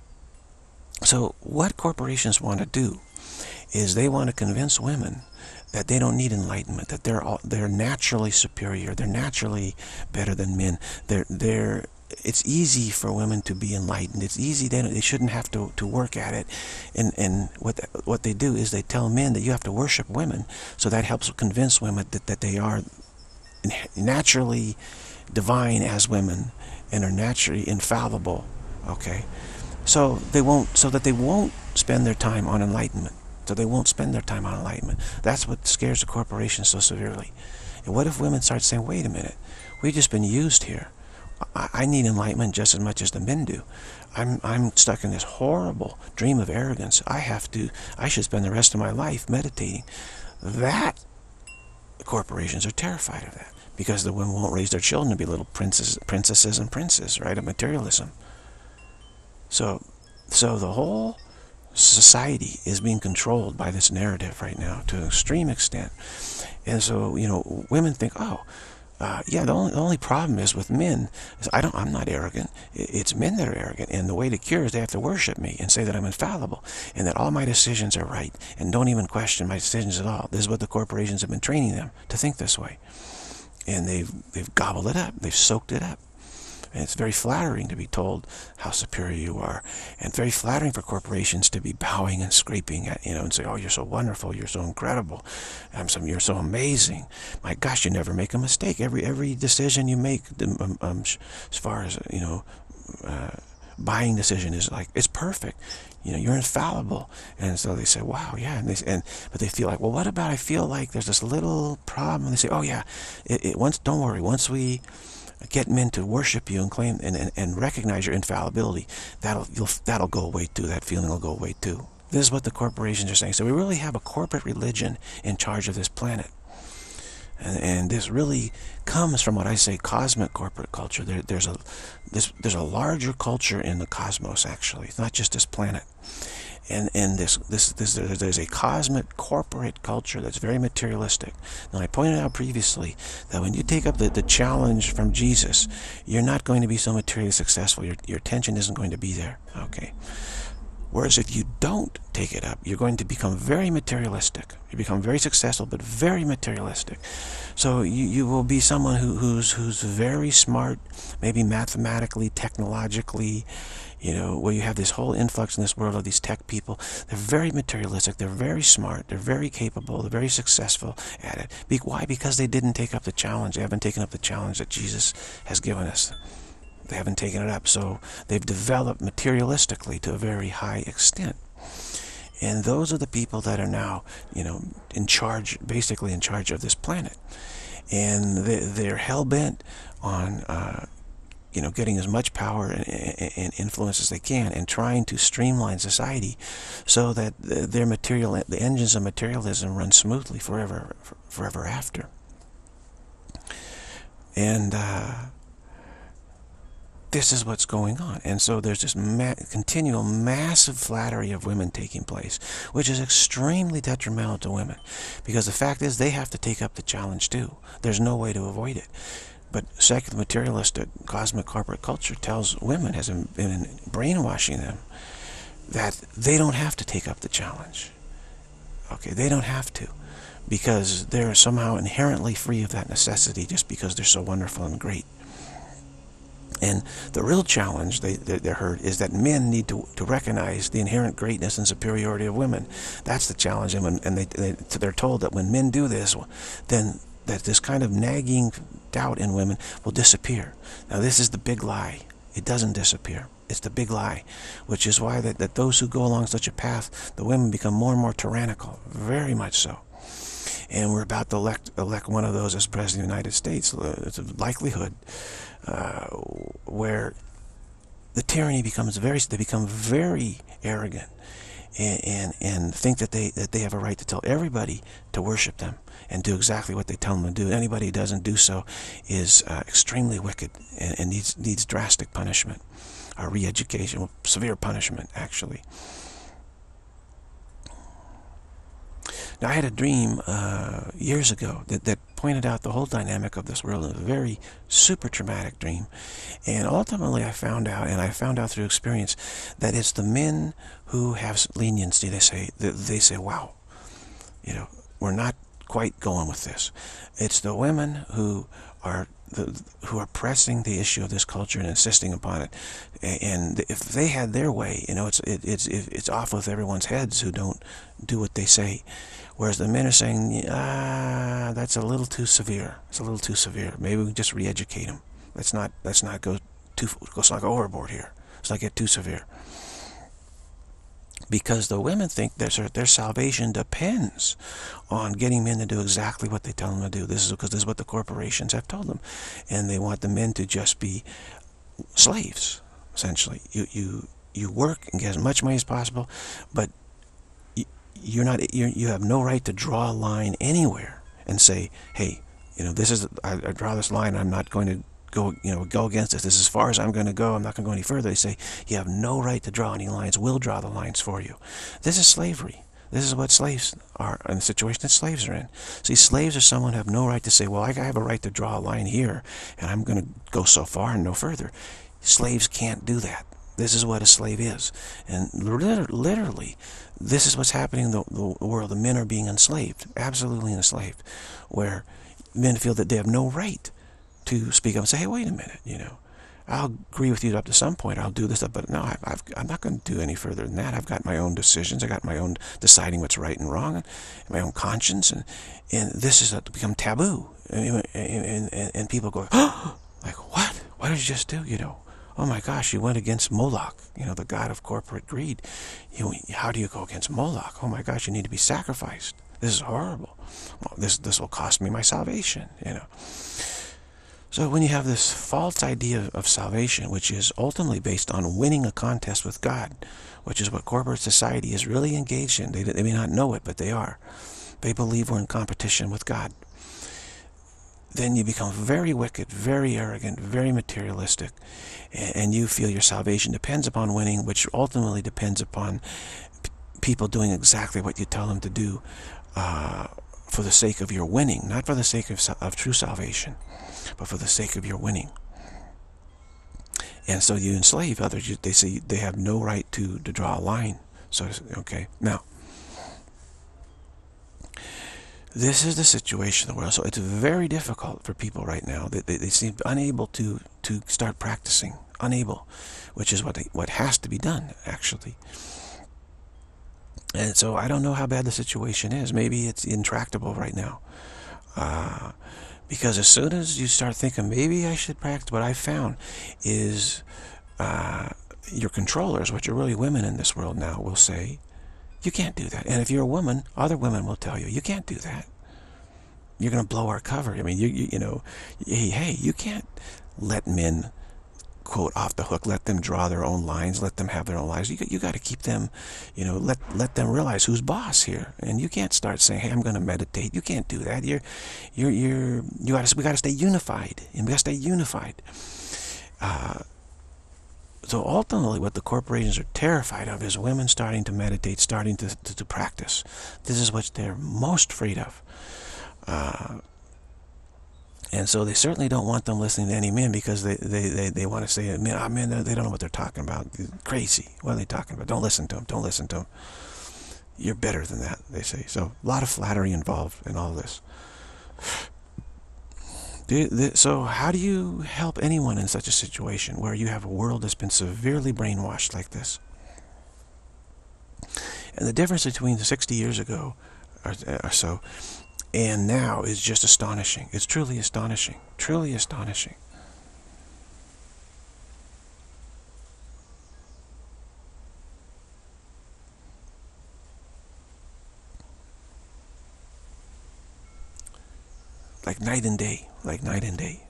So what corporations want to do is they want to convince women that they don't need enlightenment, that they're all, they're naturally superior, they're naturally better than men. They're they're it's easy for women to be enlightened. It's easy. They don't, they shouldn't have to to work at it. And and what the, what they do is they tell men that you have to worship women. So that helps convince women that that they are naturally divine as women and are naturally infallible. Okay, so they won't so that they won't spend their time on enlightenment. So they won't spend their time on enlightenment. That's what scares the corporations so severely. And what if women start saying, wait a minute, we've just been used here. I, I need enlightenment just as much as the men do. I'm, I'm stuck in this horrible dream of arrogance. I have to, I should spend the rest of my life meditating. That, corporations are terrified of that. Because the women won't raise their children to be little princes, princesses and princes, right, of materialism. So, so the whole society is being controlled by this narrative right now to an extreme extent. And so, you know, women think, oh, uh, yeah, the only, the only problem is with men is I don't, I'm not arrogant. It's men that are arrogant. And the way to cure is they have to worship me and say that I'm infallible and that all my decisions are right and don't even question my decisions at all. This is what the corporations have been training them to think this way. And they've, they've gobbled it up. They've soaked it up. And it's very flattering to be told how superior you are. And very flattering for corporations to be bowing and scraping at, you know, and say, oh, you're so wonderful, you're so incredible, I'm some, you're so amazing. My gosh, you never make a mistake. Every every decision you make, um, um, as far as, you know, uh, buying decision is like, it's perfect. You know, you're infallible. And so they say, wow, yeah. And they, and but they feel like, well, what about I feel like there's this little problem? And they say, oh, yeah, it, it, once, don't worry, once we get men to worship you and claim and, and, and recognize your infallibility, that'll you'll, that'll go away too. That feeling will go away too. This is what the corporations are saying. So we really have a corporate religion in charge of this planet. And, and this really comes from what I say cosmic corporate culture. There, there's a this, there's a larger culture in the cosmos, actually. It's not just this planet. And, and this, this, this, there's a cosmic corporate culture that's very materialistic. Now, I pointed out previously that when you take up the, the challenge from Jesus, you're not going to be so materially successful. Your, your attention isn't going to be there. Okay. Whereas if you don't take it up, you're going to become very materialistic. You become very successful, but very materialistic. So you, you will be someone who, who's, who's very smart, maybe mathematically, technologically, you know, where you have this whole influx in this world of these tech people. They're very materialistic. They're very smart. They're very capable. They're very successful at it. Be why? Because they didn't take up the challenge. They haven't taken up the challenge that Jesus has given us. They haven't taken it up. So they've developed materialistically to a very high extent. And those are the people that are now, you know, in charge, basically in charge of this planet. And they, they're hell-bent on uh, you know, getting as much power and, and influence as they can, and trying to streamline society so that their material, the engines of materialism, run smoothly forever, forever after. And uh, this is what's going on. And so there's this ma continual massive flattery of women taking place, which is extremely detrimental to women, because the fact is they have to take up the challenge too. There's no way to avoid it. But secular materialistic cosmic corporate culture tells women, has been brainwashing them, that they don't have to take up the challenge. Okay, they don't have to, because they're somehow inherently free of that necessity just because they're so wonderful and great. And the real challenge, they, they, they're heard, is that men need to, to recognize the inherent greatness and superiority of women. That's the challenge. And, when, and they, they, they're told that when men do this, then that this kind of nagging doubt in women will disappear. Now, this is the big lie. It doesn't disappear. It's the big lie, which is why that, that those who go along such a path, the women become more and more tyrannical, very much so. And we're about to elect, elect one of those as President of the United States. It's a likelihood uh, where the tyranny becomes very, they become very arrogant and, and, and think that they, that they have a right to tell everybody to worship them and do exactly what they tell them to do. Anybody who doesn't do so is uh, extremely wicked and, and needs, needs drastic punishment, or re-education, well, severe punishment, actually. Now, I had a dream uh, years ago that, that pointed out the whole dynamic of this world in a very super traumatic dream. And ultimately I found out, and I found out through experience, that it's the men who have leniency. They say, they say, wow, you know, we're not quite going with this. It's the women who are the, who are pressing the issue of this culture and insisting upon it. And if they had their way, you know, it's it, it's it's off with everyone's heads who don't do what they say. Whereas the men are saying, ah, that's a little too severe. It's a little too severe. Maybe we can just re-educate them. Let's not let's not go too let's not go overboard here. Let's not get too severe. Because the women think their their salvation depends on getting men to do exactly what they tell them to do. This is because this is what the corporations have told them, and they want the men to just be slaves. Essentially, you you you work and get as much money as possible, but you, you're not you you have no right to draw a line anywhere and say, hey, you know, this is I, I draw this line. I'm not going to go, you know, go against this. This is as far as I'm going to go. I'm not going to go any further. They say, you have no right to draw any lines. We'll draw the lines for you. This is slavery. This is what slaves are, in the situation that slaves are in. See, slaves are someone who have no right to say, well, I have a right to draw a line here, and I'm going to go so far and no further. Slaves can't do that. This is what a slave is. And literally, this is what's happening in the, the world. The men are being enslaved, absolutely enslaved, where men feel that they have no right to speak up and say, hey, wait a minute, you know, I'll agree with you up to some point. I'll do this, but no, I've, I've, I'm not going to do any further than that. I've got my own decisions. I got my own deciding what's right and wrong, and my own conscience, and and this is to become taboo. And, and, and, and people go, oh, like, what? What did you just do? You know, oh my gosh, you went against Moloch, you know, the god of corporate greed. You, how do you go against Moloch? Oh my gosh, you need to be sacrificed. This is horrible. Well, this this will cost me my salvation, you know. So when you have this false idea of salvation, which is ultimately based on winning a contest with God, which is what corporate society is really engaged in. They, they may not know it, but they are. They believe we're in competition with God. Then you become very wicked, very arrogant, very materialistic, and you feel your salvation depends upon winning, which ultimately depends upon people doing exactly what you tell them to do uh, for the sake of your winning, not for the sake of, of true salvation, but for the sake of your winning. And so you enslave others. You, they say they have no right to, to draw a line. So, okay, now, this is the situation in the world. So it's very difficult for people right now. They, they, they seem unable to, to start practicing. Unable, which is what, they, what has to be done, actually. And so I don't know how bad the situation is. Maybe it's intractable right now. Uh, because as soon as you start thinking, maybe I should practice, what I found is uh, your controllers, which are really women in this world now, will say, you can't do that. And if you're a woman, other women will tell you, you can't do that. You're going to blow our cover. I mean, you, you, you know, hey, hey, you can't let men, quote, off the hook, let them draw their own lines, let them have their own lives. You, you got to keep them, you know, let let them realize who's boss here. And you can't start saying, hey, I'm going to meditate. You can't do that. You're, you're, you're, you got to, we got to stay unified. And we got to stay unified. Uh, so ultimately, what the corporations are terrified of is women starting to meditate, starting to, to, to practice. This is what they're most afraid of. Uh, And so they certainly don't want them listening to any men, because they, they, they, they want to say, men, oh, men, they don't know what they're talking about. Crazy. What are they talking about? Don't listen to them. Don't listen to them. You're better than that, they say. So a lot of flattery involved in all this. So how do you help anyone in such a situation where you have a world that's been severely brainwashed like this? And the difference between sixty years ago or, or so and now is just astonishing. It's truly astonishing. Truly astonishing. Like night and day. Like night and day.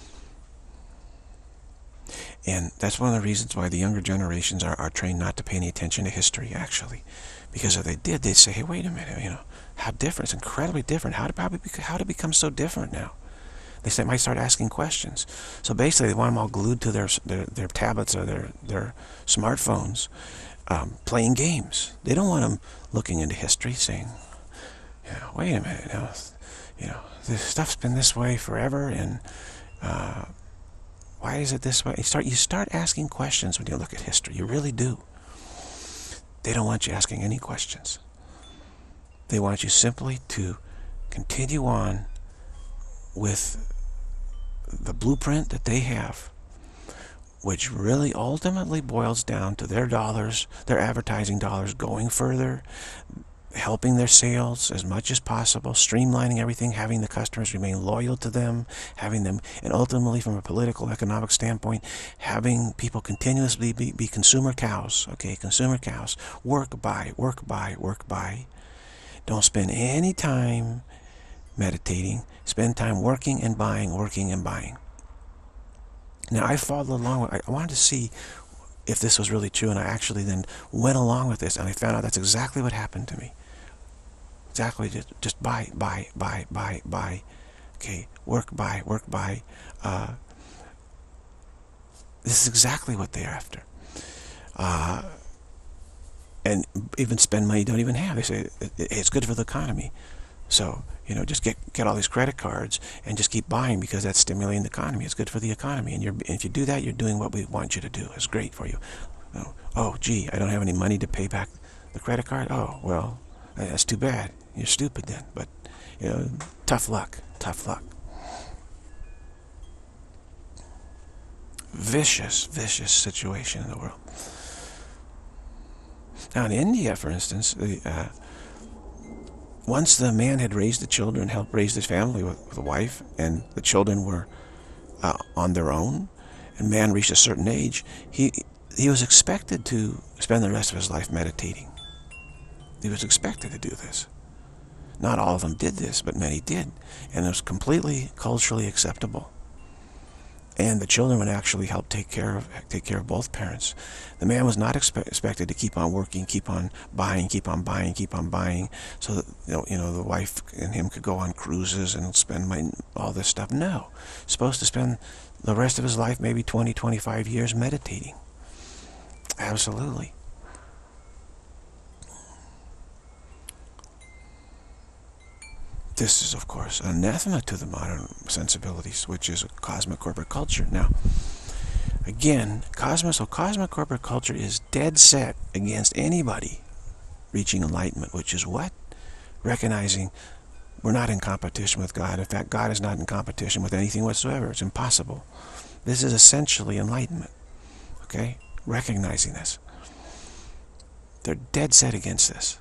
And that's one of the reasons why the younger generations are, are trained not to pay any attention to history, actually. Because if they did, they'd say, hey, wait a minute, you know, how different, it's incredibly different. How did, probably, how did it become so different now? They say, might start asking questions. So basically, they want them all glued to their their, their tablets or their, their smartphones, um, playing games. They don't want them looking into history, saying, yeah, wait a minute, you know, you know, this stuff's been this way forever, and uh, why is it this way? You start, you start asking questions when you look at history. You really do. They don't want you asking any questions. They want you simply to continue on with the blueprint that they have, which really ultimately boils down to their dollars, their advertising dollars going further, helping their sales as much as possible, streamlining everything, having the customers remain loyal to them, having them, and ultimately from a political, economic standpoint, having people continuously be, be consumer cows, okay, consumer cows, work, buy, work, buy, work, buy. Don't spend any time meditating. Spend time working and buying, working and buying. Now, I followed along. I wanted to see if this was really true, and I actually then went along with this, and I found out that's exactly what happened to me. Exactly, just, just buy, buy, buy, buy, buy. Okay, work, buy, work, buy. Uh, this is exactly what they're after. Uh, and even spend money you don't even have. They say it's good for the economy. So, you know, just get get all these credit cards and just keep buying because that's stimulating the economy. It's good for the economy. And, you're, and if you do that, you're doing what we want you to do. It's great for you. Oh, oh, gee, I don't have any money to pay back the credit card? Oh, well, that's too bad. You're stupid then. But, you know, tough luck. Tough luck. Vicious, vicious situation in the world. Now, in India, for instance, the... Uh, Once the man had raised the children, helped raise his family with, with a wife, and the children were uh, on their own, and man reached a certain age, he he was expected to spend the rest of his life meditating. He was expected to do this. Not all of them did this, but many did, and it was completely culturally acceptable. And the children would actually help take care of take care of both parents. The man was not expe expected to keep on working, keep on buying, keep on buying, keep on buying, so that you know, you know the wife and him could go on cruises and spend my, all this stuff. No, supposed to spend the rest of his life, maybe twenty, twenty-five years, meditating. Absolutely. This is, of course, anathema to the modern sensibilities, which is a cosmic corporate culture. Now, again, cosmic, so cosmic corporate culture is dead set against anybody reaching enlightenment, which is what? Recognizing we're not in competition with God. In fact, God is not in competition with anything whatsoever. It's impossible. This is essentially enlightenment, okay? Recognizing this. They're dead set against this.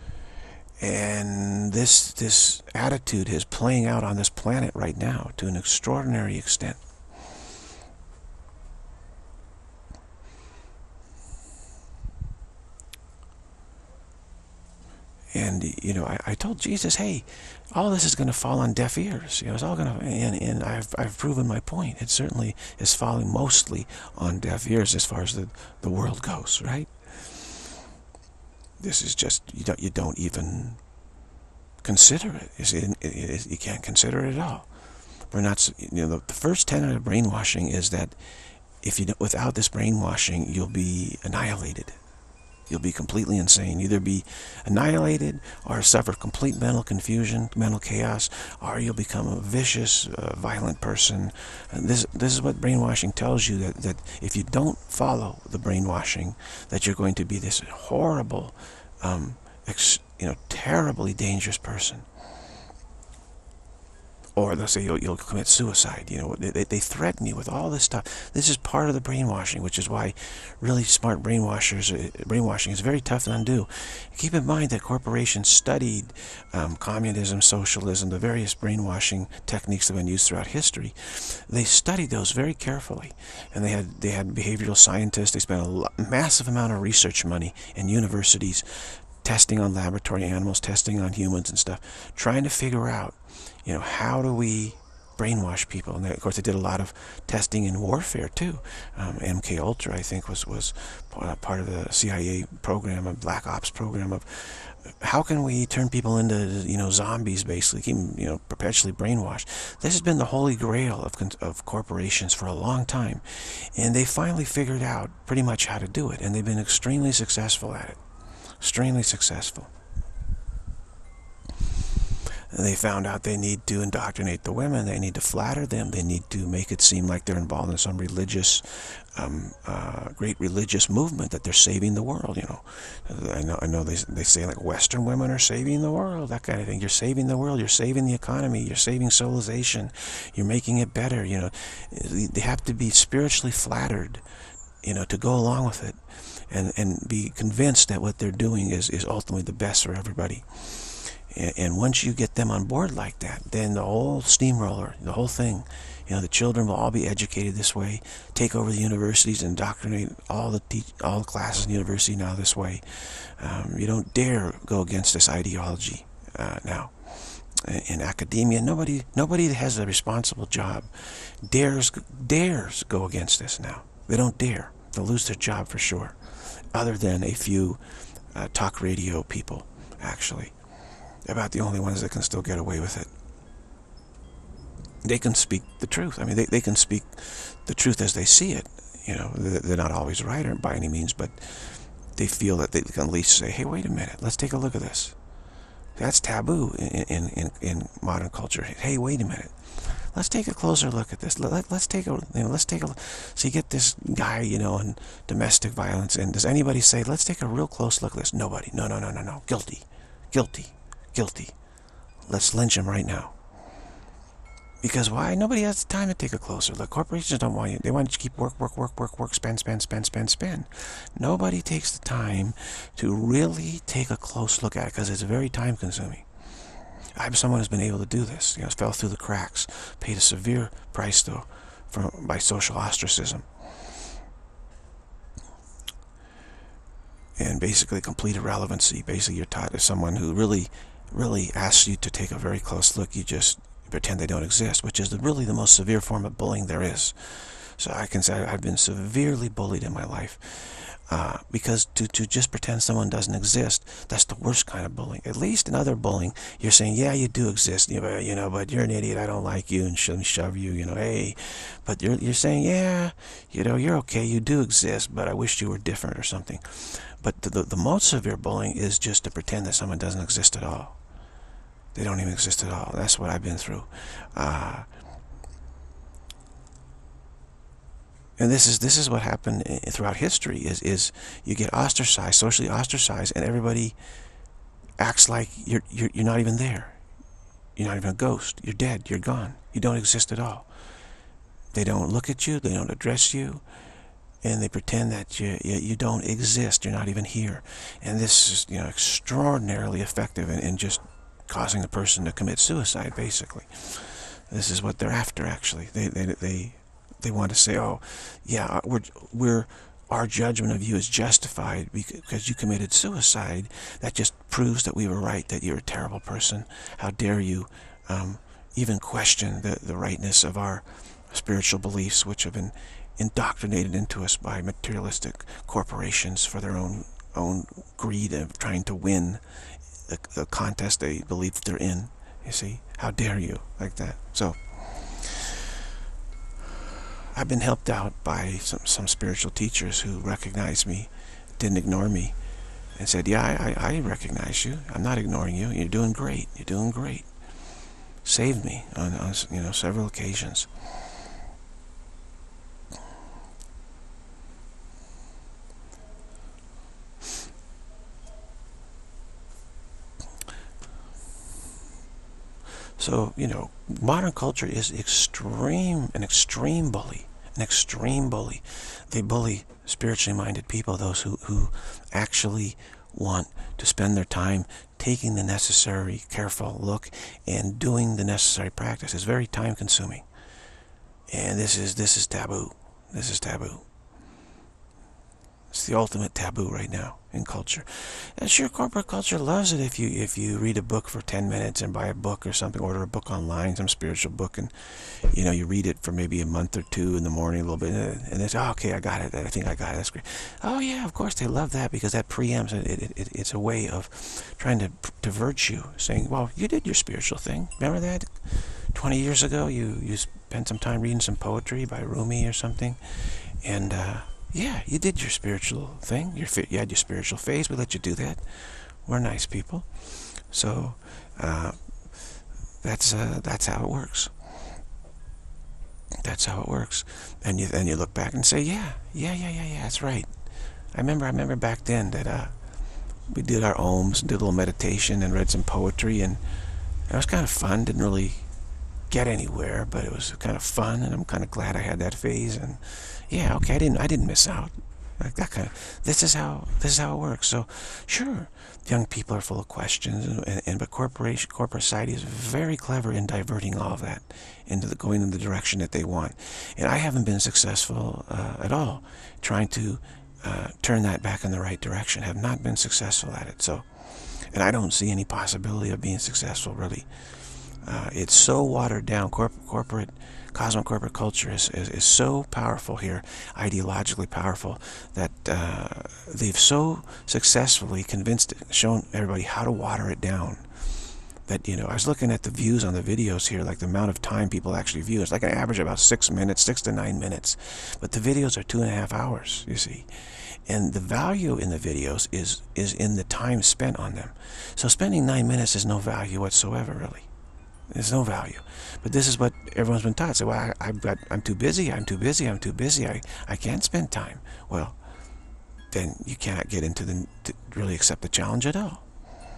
And this this attitude is playing out on this planet right now to an extraordinary extent. And, you know, I, I told Jesus, hey, all this is going to fall on deaf ears. You know, it's all going to, and, and I've, I've proven my point. It certainly is falling mostly on deaf ears as far as the, the world goes, right? This is just, you don't, you don't even consider it. You see, it, it, you can't consider it at all. We're not, you know, the first tenet of brainwashing is that if you, without this brainwashing, you'll be annihilated. You'll be completely insane. Either be annihilated or suffer complete mental confusion, mental chaos, or you'll become a vicious, uh, violent person. And this this is what brainwashing tells you, that, that if you don't follow the brainwashing, that you're going to be this horrible, um, ex, you know, terribly dangerous person. Or they'll say you'll, you'll commit suicide. You know, they, they threaten you with all this stuff. This is part of the brainwashing, which is why really smart brainwashers, brainwashing is very tough to undo. Keep in mind that corporations studied um, communism, socialism, the various brainwashing techniques that have been used throughout history. They studied those very carefully, and they had they had behavioral scientists. They spent a lot, massive amount of research money in universities, testing on laboratory animals, testing on humans and stuff, trying to figure out, you know, how do we brainwash people? And they, of course, they did a lot of testing in warfare too. Um, M K Ultra, I think, was was part of the C I A program, a Black Ops program of how can we turn people into, you know, zombies, basically, keep them, you know, perpetually brainwashed. This has been the holy grail of of corporations for a long time, and they finally figured out pretty much how to do it, and they've been extremely successful at it. Extremely successful. they found out they need to indoctrinate the women. They need to flatter them. They need to make it seem like they're involved in some religious, um, uh, great religious movement, that they're saving the world. You know, I know, I know they they say like Western women are saving the world, that kind of thing. You're saving the world. You're saving the economy. You're saving civilization. You're making it better. You know, they have to be spiritually flattered, you know, to go along with it, and and be convinced that what they're doing is is ultimately the best for everybody. And once you get them on board like that, then the whole steamroller, the whole thing, you know, the children will all be educated this way, take over the universities, indoctrinate all the teach, all the classes in the university now this way. Um, you don't dare go against this ideology uh, now. In academia, nobody nobody that has a responsible job dares dares go against this now. They don't dare. They'll lose their job for sure, other than a few uh, talk radio people, actually. About the only ones that can still get away with it. They can speak the truth. I mean, they, they can speak the truth as they see it. You know, they're not always right or by any means, but they feel that they can at least say, hey, wait a minute, let's take a look at this. That's taboo in, in, in, in modern culture. Hey, wait a minute. Let's take a closer look at this. Let, let's take a, you know, let's take a, so you get this guy, you know, in domestic violence, and does anybody say, let's take a real close look at this? Nobody. No, no, no, no, no. Guilty. Guilty. Guilty. Let's lynch him right now. Because why? Nobody has the time to take a closer look. Corporations don't want you. They want you to keep work, work, work, work, work, spend, spend, spend, spend, spend. Nobody takes the time to really take a close look at it, because it's very time consuming. I'm someone who's been able to do this. You know, fell through the cracks, paid a severe price though, for, by social ostracism. And basically complete irrelevancy. Basically you're taught as someone who really really asks you to take a very close look, you just pretend they don't exist, which is the, really the most severe form of bullying there is. So I can say I've been severely bullied in my life, uh, because to, to just pretend someone doesn't exist, that's the worst kind of bullying. At least in other bullying, you're saying, yeah, you do exist, you know, you know, but you're an idiot, I don't like you, and shove, shove you, you know, hey. But you're, you're saying, yeah, you know, you're okay, you do exist, but I wish you were different or something. But the, the, the most severe bullying is just to pretend that someone doesn't exist at all. They don't even exist at all. That's what I've been through. Uh, and this is this is what happened throughout history, is, is you get ostracized, socially ostracized, and everybody acts like you're, you're, you're not even there. You're not even a ghost. You're dead. You're gone. You don't exist at all. They don't look at you. They don't address you. And they pretend that you, you, you don't exist. You're not even here. And this is, you know, extraordinarily effective in, in just causing the person to commit suicide, basically. This is what they're after, actually. They they they they want to say, oh, yeah, we're we're our judgment of you is justified because you committed suicide. That just proves that we were right, that you're a terrible person. How dare you um, even question the the rightness of our spiritual beliefs, which have been indoctrinated into us by materialistic corporations for their own own greed of trying to win The, the contest they believe they're in. You see, how dare you, like that. So I've been helped out by some, some spiritual teachers who recognized me, didn't ignore me, and said, yeah, I, I, I recognize you. I'm not ignoring you. You're doing great. You're doing great. Saved me on, on you know, several occasions. So, you know, modern culture is extreme, an extreme bully, an extreme bully. They bully spiritually minded people, those who, who actually want to spend their time taking the necessary careful look and doing the necessary practice. It's very time consuming. And this is, this is taboo. This is taboo. It's the ultimate taboo right now in culture. And sure, corporate culture loves it if you if you read a book for ten minutes and buy a book or something, order a book online, some spiritual book, and you know you read it for maybe a month or two in the morning, a little bit, and they say, oh, okay, I got it. I think I got it. That's great. Oh yeah, of course they love that because that preempts it. it, it it's a way of trying to divert you, saying, well, you did your spiritual thing. Remember that? Twenty years ago, you you spent some time reading some poetry by Rumi or something, and. Uh, Yeah, you did your spiritual thing. Your, you had your spiritual phase. We let you do that. We're nice people. So, uh, That's uh, that's how it works. That's how it works. And you then you look back and say, yeah, yeah, yeah, yeah, yeah, that's right. I remember, I remember back then that uh, we did our ohms, did a little meditation, and read some poetry, and it was kind of fun. Didn't really get anywhere, but it was kind of fun, and I'm kind of glad I had that phase. And yeah, okay, I didn't, I didn't miss out. Like that kind of. This is how this is how it works. So, sure, young people are full of questions, and, and, and but corporation, corporate society is very clever in diverting all of that into the going in the direction that they want. And I haven't been successful uh, at all trying to uh, turn that back in the right direction. Have not been successful at it. So, and I don't see any possibility of being successful really. Uh, it's so watered down. Corp corporate, cosmic corporate culture is, is, is so powerful here, ideologically powerful, that uh, they've so successfully convinced, shown everybody how to water it down. That, you know, I was looking at the views on the videos here, like the amount of time people actually view. It's like an average of about six minutes, six to nine minutes. But the videos are two and a half hours, you see. And the value in the videos is, is in the time spent on them. So spending nine minutes is no value whatsoever, really. There's no value. But this is what everyone's been taught. So, well, I, I've got, I'm too busy, I'm too busy, I'm too busy, I, I can't spend time. Well, then you cannot get into the, to really accept the challenge at all.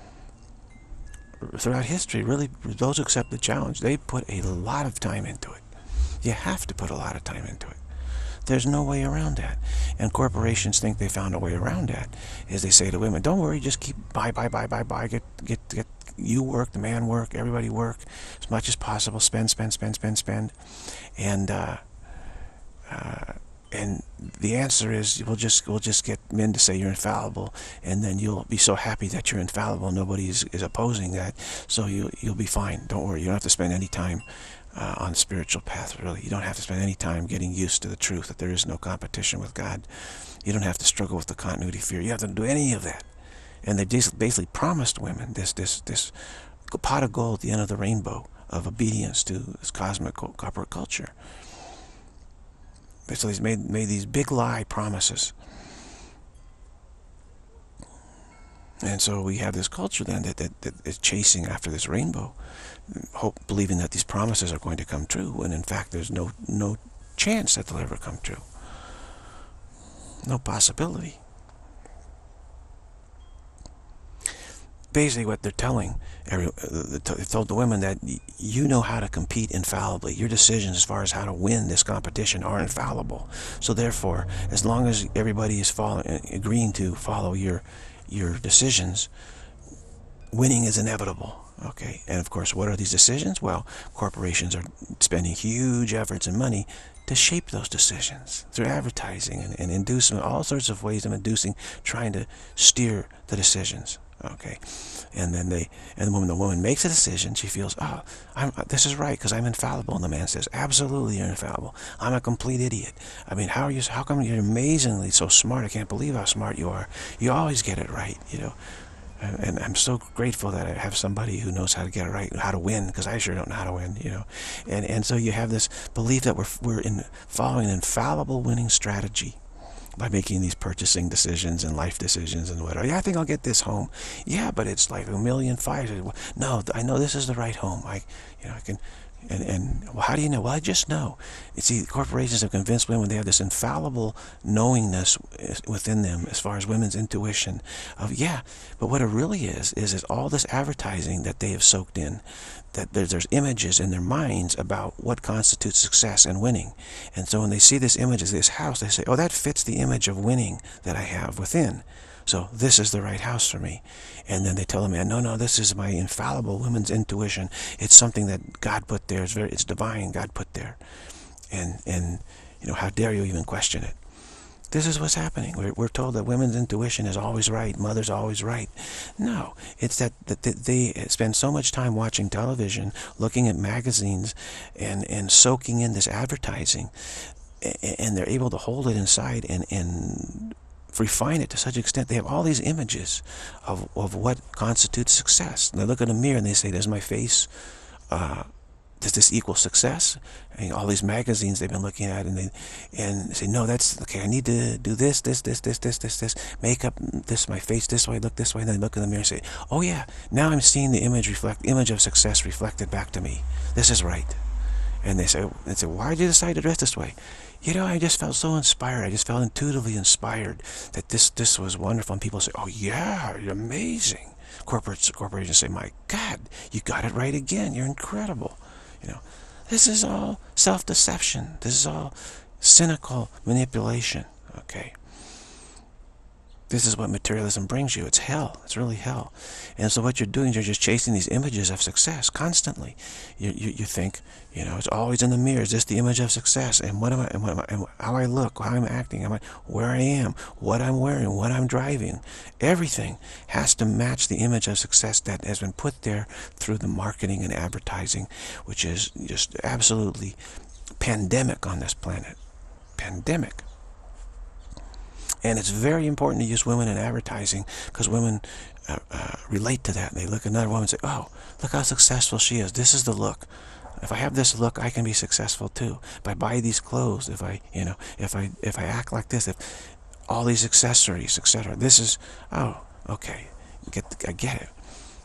Throughout history, really, those who accept the challenge, they put a lot of time into it. You have to put a lot of time into it. There's no way around that. And corporations think they found a way around that. Is they say to women, don't worry, just keep buy, buy, buy, buy, buy, get, get, get, you work, the man work, everybody work, as much as possible, spend, spend, spend, spend, spend. And, uh, uh, and the answer is, we'll just, we'll just get men to say you're infallible, and then you'll be so happy that you're infallible, nobody is, is opposing that, so you, you'll be fine. Don't worry, you don't have to spend any time Uh, on the spiritual path, really. You don't have to spend any time getting used to the truth that there is no competition with God. You don't have to struggle with the continuity fear. You have to do any of that. And they basically promised women this this this pot of gold at the end of the rainbow of obedience to this cosmic corporate culture. Basically, he's made made these big lie promises. And so we have this culture then that, that, that is chasing after this rainbow, hope, believing that these promises are going to come true, when in fact there's no no chance that they'll ever come true. No possibility. Basically what they're telling, every, they told the women that you know how to compete infallibly. Your decisions as far as how to win this competition are infallible. So therefore, as long as everybody is following, agreeing to follow your your decisions, winning is inevitable. Okay, and of course, what are these decisions? Well, corporations are spending huge efforts and money to shape those decisions through advertising and, and inducement, all sorts of ways of inducing, trying to steer the decisions. Okay, and then they, and when the woman makes a decision, she feels, oh, I'm, this is right because I'm infallible. And the man says, absolutely, you're infallible. I'm a complete idiot. I mean, how are you? How come you're amazingly so smart? I can't believe how smart you are. You always get it right, you know. And, and I'm so grateful that I have somebody who knows how to get it right, how to win, because I sure don't know how to win, you know. And and so you have this belief that we're we're in following an infallible winning strategy by making these purchasing decisions and life decisions and whatever. Yeah, I think I'll get this home. Yeah, but it's like a million five. No, I know this is the right home. I, you know, I can, and and well, how do you know? Well, I just know. You see, corporations have convinced women they have this infallible knowingness within them as far as women's intuition of, yeah, but what it really is is is all this advertising that they have soaked in. That there's, there's images in their minds about what constitutes success and winning. And so when they see this image of this house, they say, oh, that fits the image of winning that I have within. So this is the right house for me. And then they tell the man, no, no, this is my infallible woman's intuition. It's something that God put there. It's very, it's divine, God put there. And, and you know, how dare you even question it? This is what's happening. We're, we're told that women's intuition is always right, mother's always right. No, it's that, that they spend so much time watching television, looking at magazines, and, and soaking in this advertising, and they're able to hold it inside and, and refine it to such an extent. They have all these images of, of what constitutes success. And they look in a mirror and they say, there's my face. Uh, does this equal success? And all these magazines they've been looking at, and they and they say, no, that's okay. I need to do this, this, this, this, this, this, this. Make up this, my face this way, look this way. And then they look in the mirror and say, oh yeah, now I'm seeing the image reflect, image of success reflected back to me. This is right. And they say, they say, why did you decide to dress this way? You know, I just felt so inspired. I just felt intuitively inspired that this this was wonderful. And people say, oh yeah, you're amazing. Corporates, corporations say, my God, you got it right again. You're incredible. You know, this is all self-deception. This is all cynical manipulation. Okay. This is what materialism brings you. It's hell. It's really hell. And so what you're doing is you're just chasing these images of success constantly. You, you, you think, you know, it's always in the mirror. Is this the image of success? And what am I, and what am I, and how I look, how I'm acting, am I, where I am, what I'm wearing, what I'm driving. Everything has to match the image of success that has been put there through the marketing and advertising, which is just absolutely pandemic on this planet. Pandemic. And it's very important to use women in advertising, because women uh, uh, relate to that. They look at another woman and say, oh, look how successful she is. This is the look. If I have this look, I can be successful too. If I buy these clothes, if I, you know, if I, if I act like this, if all these accessories, et cetera. This is, oh, okay, get, I get it.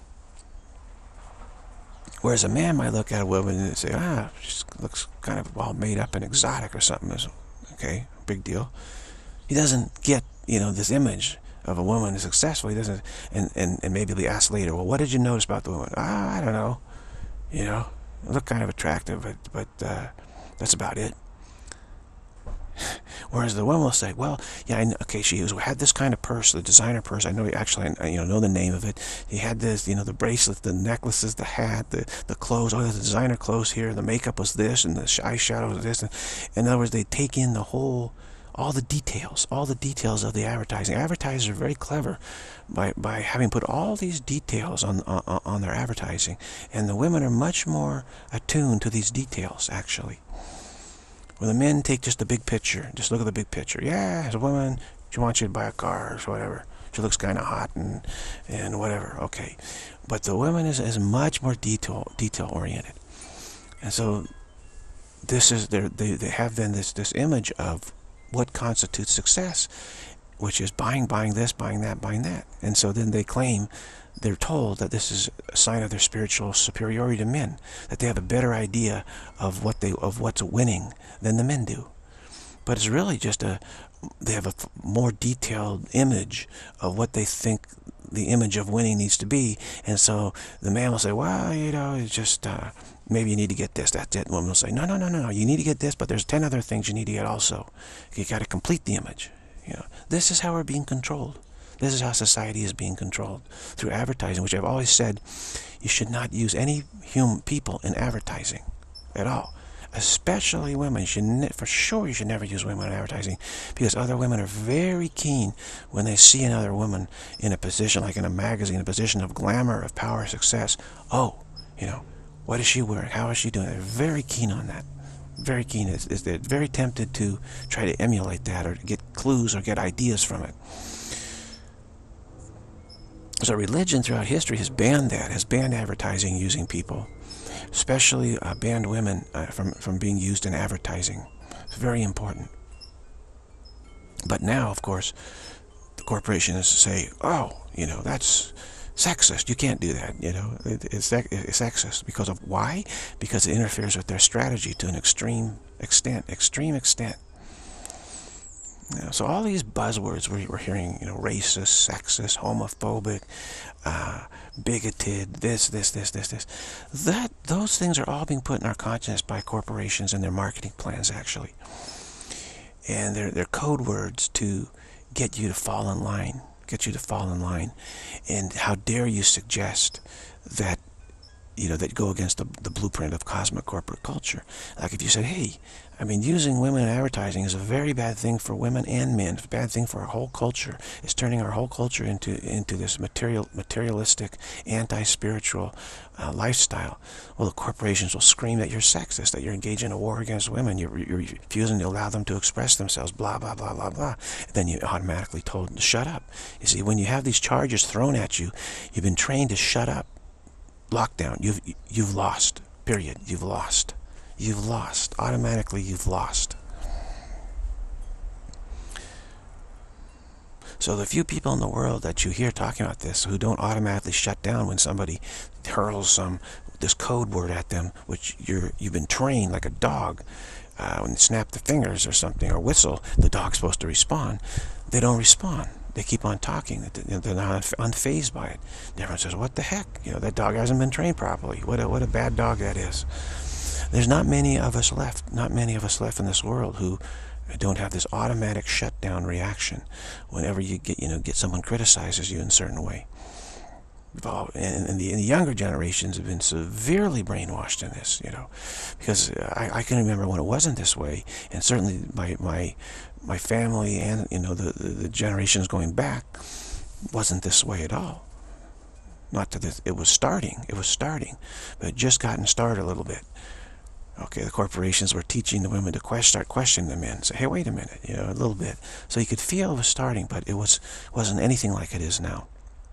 Whereas a man might look at a woman and say, ah, she looks kind of all made up and exotic or something. Okay, big deal. He doesn't get, you know, this image of a woman is successful. He doesn't, and, and, and maybe he'll be asked later, well, what did you notice about the woman? Ah, I don't know. You know, look kind of attractive, but, but uh, that's about it. Whereas the woman will say, well, yeah, I know, okay, she was, had this kind of purse, the designer purse. I know, actually, I, you know, know the name of it. He had this, you know, the bracelets, the necklaces, the hat, the, the clothes. Oh, the designer clothes here. The makeup was this, and the eyeshadow was this. And, in other words, they take in the whole, all the details, all the details of the advertising. Advertisers are very clever by, by having put all these details on, on, on their advertising. And the women are much more attuned to these details, actually. When the men take just the big picture, just look at the big picture. Yeah, as a woman, she wants you to buy a car or whatever. She looks kind of hot and, and whatever, okay. But the woman is, is much more detail, detail oriented. And so this is, they, they have then this, this image of what constitutes success, which is buying, buying this, buying that, buying that. And so then they claim, they're told that this is a sign of their spiritual superiority to men, that they have a better idea of what they, of what's winning than the men do. But it's really just a, they have a more detailed image of what they think the image of winning needs to be. And so the man will say, well, you know, it's just, uh, maybe you need to get this, that's it. And the woman will say, no, no, no, no, no, you need to get this, but there's ten other things you need to get also. You got to complete the image. You know, this is how we're being controlled. This is how society is being controlled through advertising, which I've always said, you should not use any human people in advertising at all. Especially women. You should ne for sure you should never use women in advertising, because other women are very keen when they see another woman in a position, like in a magazine, a position of glamour, of power, success. Oh, you know, what is she wearing? How is she doing? They're very keen on that. Very keen. It's, it's, they're very tempted to try to emulate that or to get clues or get ideas from it. So religion throughout history has banned that, has banned advertising using people, especially uh, banned women uh, from, from being used in advertising. It's very important. But now, of course, the corporations say, oh, you know, that's sexist. You can't do that, you know. It, it's, it's sexist. Because of why? Because it interferes with their strategy to an extreme extent, extreme extent. You know, so all these buzzwords we're, we're hearing, you know, racist, sexist, homophobic, uh, bigoted, this, this, this, this, this, that, those things are all being put in our consciousness by corporations and their marketing plans, actually. And they're, they're code words to get you to fall in line, get you to fall in line. And how dare you suggest that, you know, that go against the, the blueprint of cosmic corporate culture. Like if you said, hey, I mean, using women in advertising is a very bad thing for women and men. It's a bad thing for our whole culture. It's turning our whole culture into into this material, materialistic, anti-spiritual uh, lifestyle. Well, the corporations will scream that you're sexist, that you're engaging in a war against women. You're, you're refusing to allow them to express themselves, blah, blah, blah, blah, blah. And then you're automatically told to shut up. You see, when you have these charges thrown at you, you've been trained to shut up. Lockdown. You've, you've lost. Period. You've lost. You've lost. Automatically, you've lost. So the few people in the world that you hear talking about this who don't automatically shut down when somebody hurls some this code word at them, which you're you've been trained like a dog, uh, when you snap the fingers or something or whistle, the dog's supposed to respond. They don't respond. They keep on talking. They're not unfazed by it. Everyone says, "What the heck? You know, that dog hasn't been trained properly. What a what a bad dog that is." There's not many of us left. Not many of us left in this world who don't have this automatic shutdown reaction whenever you get, you know, get someone criticizes you in a certain way. And, and, the, and the younger generations have been severely brainwashed in this, you know, because I, I can remember when it wasn't this way, and certainly my my my family and, you know, the, the, the generations going back wasn't this way at all. Not that it, it was starting, it was starting, but it just gotten started a little bit. Okay, the corporations were teaching the women to quest, start questioning the men. Say, hey, wait a minute, you know, a little bit. So you could feel it was starting, but it was wasn't anything like it is now.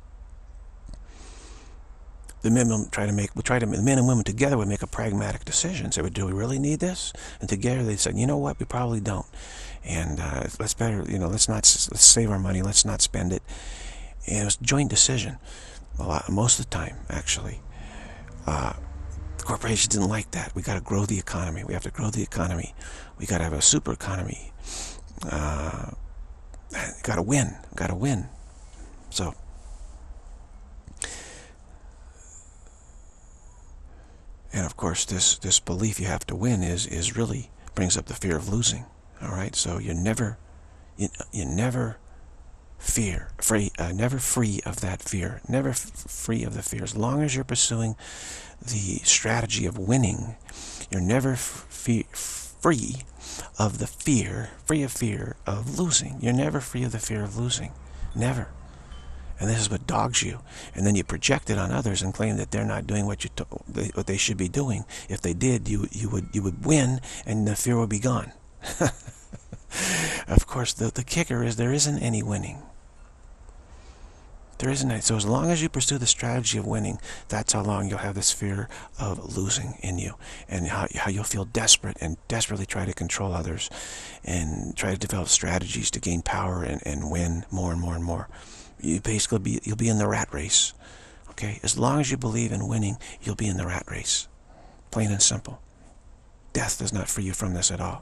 The men would try to make, would try to, the men and women together would make a pragmatic decision. Say, do we really need this? And together they said, you know what, we probably don't. And uh, let's better, you know, let's not, let's save our money, let's not spend it. And it was a joint decision, a lot, most of the time, actually. Uh, the corporations didn't like that. We got to grow the economy. We have to grow the economy. We got to have a super economy. Uh, got to win. Got to win. So. And of course, this this belief you have to win is is really brings up the fear of losing. All right, so you're never you you never fear free uh, never free of that fear. Never f free of the fear. As long as you're pursuing the strategy of winning, you're never f free of the fear, free of fear of losing. You're never free of the fear of losing. Never. And this is what dogs you. And then you project it on others and claim that they're not doing what you what they should be doing. If they did, you you would you would win, and the fear would be gone. Of course, the the kicker is there isn't any winning. There isn't any. So as long as you pursue the strategy of winning, that's how long you'll have this fear of losing in you, and how how you'll feel desperate and desperately try to control others, and try to develop strategies to gain power and and win more and more and more. You basically be you'll be in the rat race. Okay, as long as you believe in winning, you'll be in the rat race. Plain and simple. Death does not free you from this at all.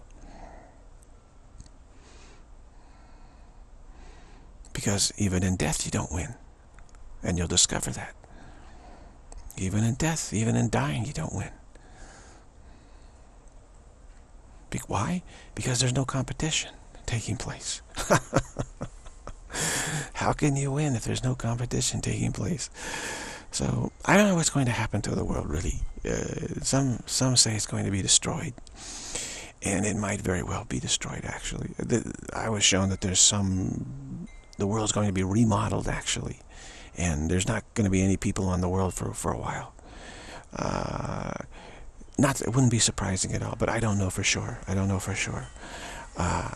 Because even in death you don't win. And you'll discover that. Even in death, even in dying, you don't win. Be why? Because there's no competition taking place. How can you win if there's no competition taking place? So I don't know what's going to happen to the world, really. Uh, some some say it's going to be destroyed, and it might very well be destroyed. Actually, the, I was shown that there's some the world's going to be remodeled, actually, and there's not going to be any people on the world for for a while. Uh, not it wouldn't be surprising at all, but I don't know for sure. I don't know for sure. Uh,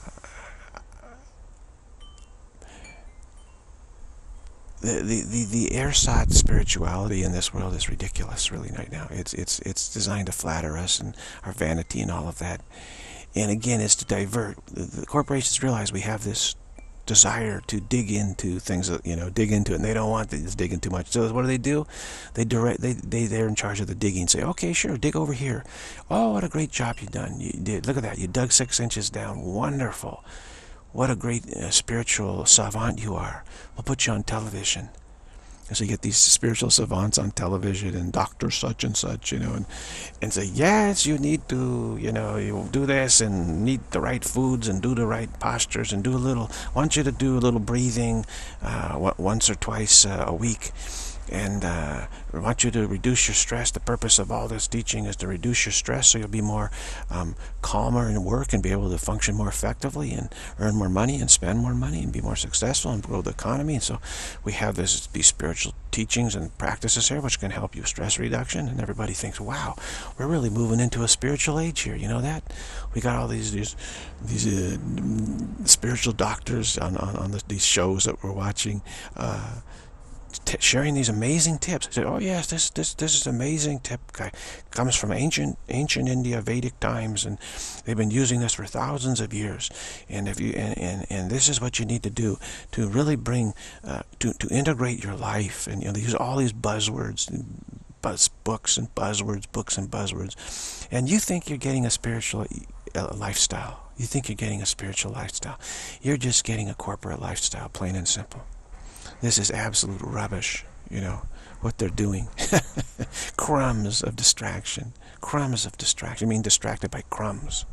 The, the, the, the ersatz spirituality in this world is ridiculous, really, right now. It's, it's, it's designed to flatter us and our vanity and all of that. And again, it's to divert. The, the corporations realize we have this desire to dig into things, that, you know, dig into it, and they don't want to dig in too much. So what do they do? They direct, they, they, they're in charge of the digging. Say, okay, sure, dig over here. Oh, what a great job you've done. You did. Look at that. You dug six inches down. Wonderful. What a great uh, spiritual savant you are. We'll put you on television. And so you get these spiritual savants on television, and Doctor such and such, you know, and, and say, yes, you need to, you know, you do this and eat the right foods and do the right postures and do a little, I want you to do a little breathing uh, once or twice uh, a week. And uh, I want you to reduce your stress. The purpose of all this teaching is to reduce your stress so you'll be more um, calmer in work and be able to function more effectively and earn more money and spend more money and be more successful and grow the economy. And so we have this, these spiritual teachings and practices here which can help you with stress reduction. And everybody thinks, wow, we're really moving into a spiritual age here. You know that? We got all these these, these uh, spiritual doctors on, on, on the, these shows that we're watching. Uh, t sharing these amazing tips. I said, oh yes, this this this is amazing tip. Guy comes from ancient ancient India, Vedic times, and they've been using this for thousands of years. And if you and and, and this is what you need to do to really bring uh, to to integrate your life. And you know, they use all these buzzwords, buzz books and buzzwords, books and buzzwords, and you think you're getting a spiritual uh, lifestyle. You think you're getting a spiritual lifestyle. You're just getting a corporate lifestyle, plain and simple. This is absolute rubbish, you know, what they're doing. Crumbs of distraction. Crumbs of distraction. I mean, distracted by crumbs.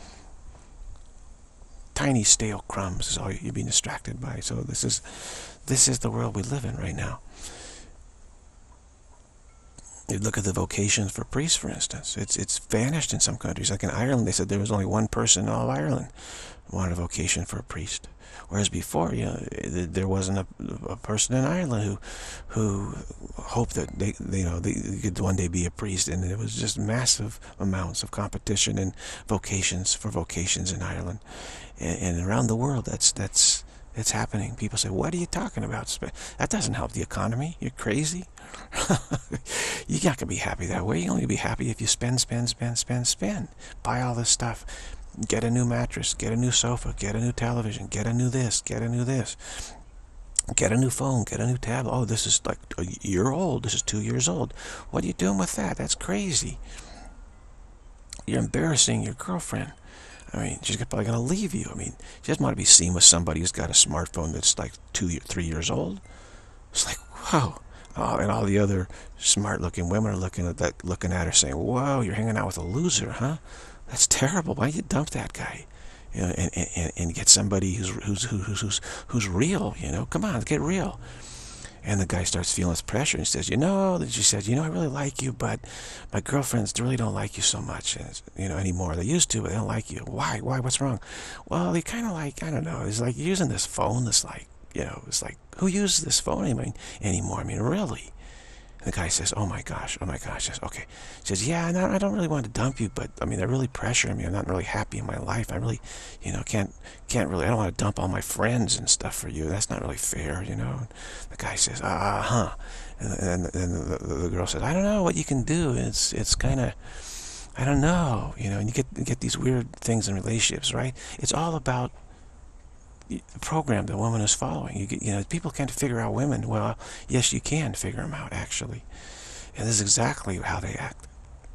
Tiny stale crumbs is all you're being distracted by. So this is, this is the world we live in right now. You look at the vocations for priests, for instance. It's it's vanished in some countries. Like in Ireland, they said there was only one person in all of Ireland who wanted a vocation for a priest. Whereas before, you know, there wasn't a, a person in Ireland who who hoped that they, they you know they could one day be a priest, and it was just massive amounts of competition and vocations for vocations in Ireland, and, and around the world. That's that's it's happening. People say, "What are you talking about? That doesn't help the economy. You're crazy." You're not gonna be happy that way. You're only gonna be happy if you spend, spend, spend, spend, spend. Buy all this stuff. Get a new mattress, get a new sofa, get a new television, get a new this, get a new this. Get a new phone, get a new tablet. Oh, this is like a year old. This is two years old. What are you doing with that? That's crazy. You're embarrassing your girlfriend. I mean, she's probably going to leave you. I mean, she doesn't want to be seen with somebody who's got a smartphone that's like two, three years old. It's like, whoa. Oh, and all the other smart-looking women are looking at that, looking at her, saying, "Whoa, you're hanging out with a loser, huh? That's terrible. Why don't you dump that guy, you know, and and and get somebody who's who's who's who's who's real? You know, come on, get real." And the guy starts feeling this pressure and says, "You know," that she says, "You know, I really like you, but my girlfriends really don't like you so much, you know, anymore. They used to, but they don't like you. Why? Why? What's wrong?" "Well, they kind of like, I don't know. It's like using this phone. This like, you know, it's like, who uses this phone anymore? Anymore? I mean, really?" And the guy says, "Oh my gosh, oh my gosh." Says, "Okay." He says, "Yeah, no, I don't really want to dump you, but I mean, they're really pressuring me. I'm not really happy in my life. I really, you know, can't, can't really. I don't want to dump all my friends and stuff for you. That's not really fair, you know." And the guy says, "Uh huh." And and, and the, the, the girl says, "I don't know what you can do. It's it's kind of, I don't know, you know." And you get you get these weird things in relationships, right? It's all about the program the woman is following. You get, you know, people can't figure out women. Well, yes, you can figure them out, actually. And this is exactly how they act.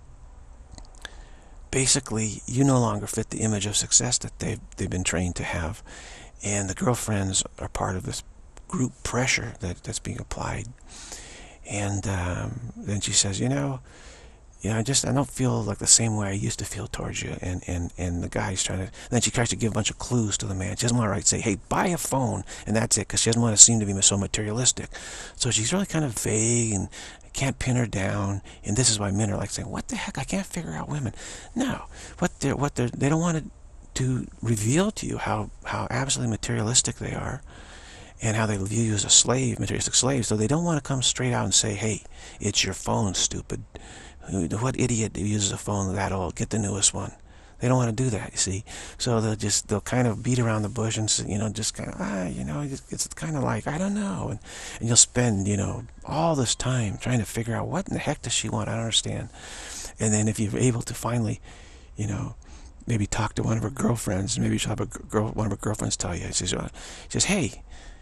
Basically, you no longer fit the image of success that they've, they've been trained to have. And the girlfriends are part of this group pressure that, that's being applied. And um, then she says, you know, you know, I just, I don't feel like the same way I used to feel towards you. And, and, and the guy's trying to, then she tries to give a bunch of clues to the man. She doesn't want to like, say, "Hey, buy a phone," and that's it, because she doesn't want to seem to be so materialistic. So she's really kind of vague and can't pin her down. And this is why men are like saying, "What the heck? I can't figure out women." No, what they're, what they're, they don't want to, to reveal to you how, how absolutely materialistic they are and how they view you as a slave, materialistic slave. So they don't want to come straight out and say, "Hey, it's your phone, stupid. What idiot uses a phone that old? Get the newest one." They don't want to do that, you see. So they'll just, they'll kind of beat around the bush and, you know, just kind of, ah, you know, it's kind of like, I don't know. And, and you'll spend, you know, all this time trying to figure out what in the heck does she want? I don't understand. And then if you're able to finally, you know, maybe talk to one of her girlfriends, maybe she'll have a girl, one of her girlfriends tell you, she says, she says, "Hey,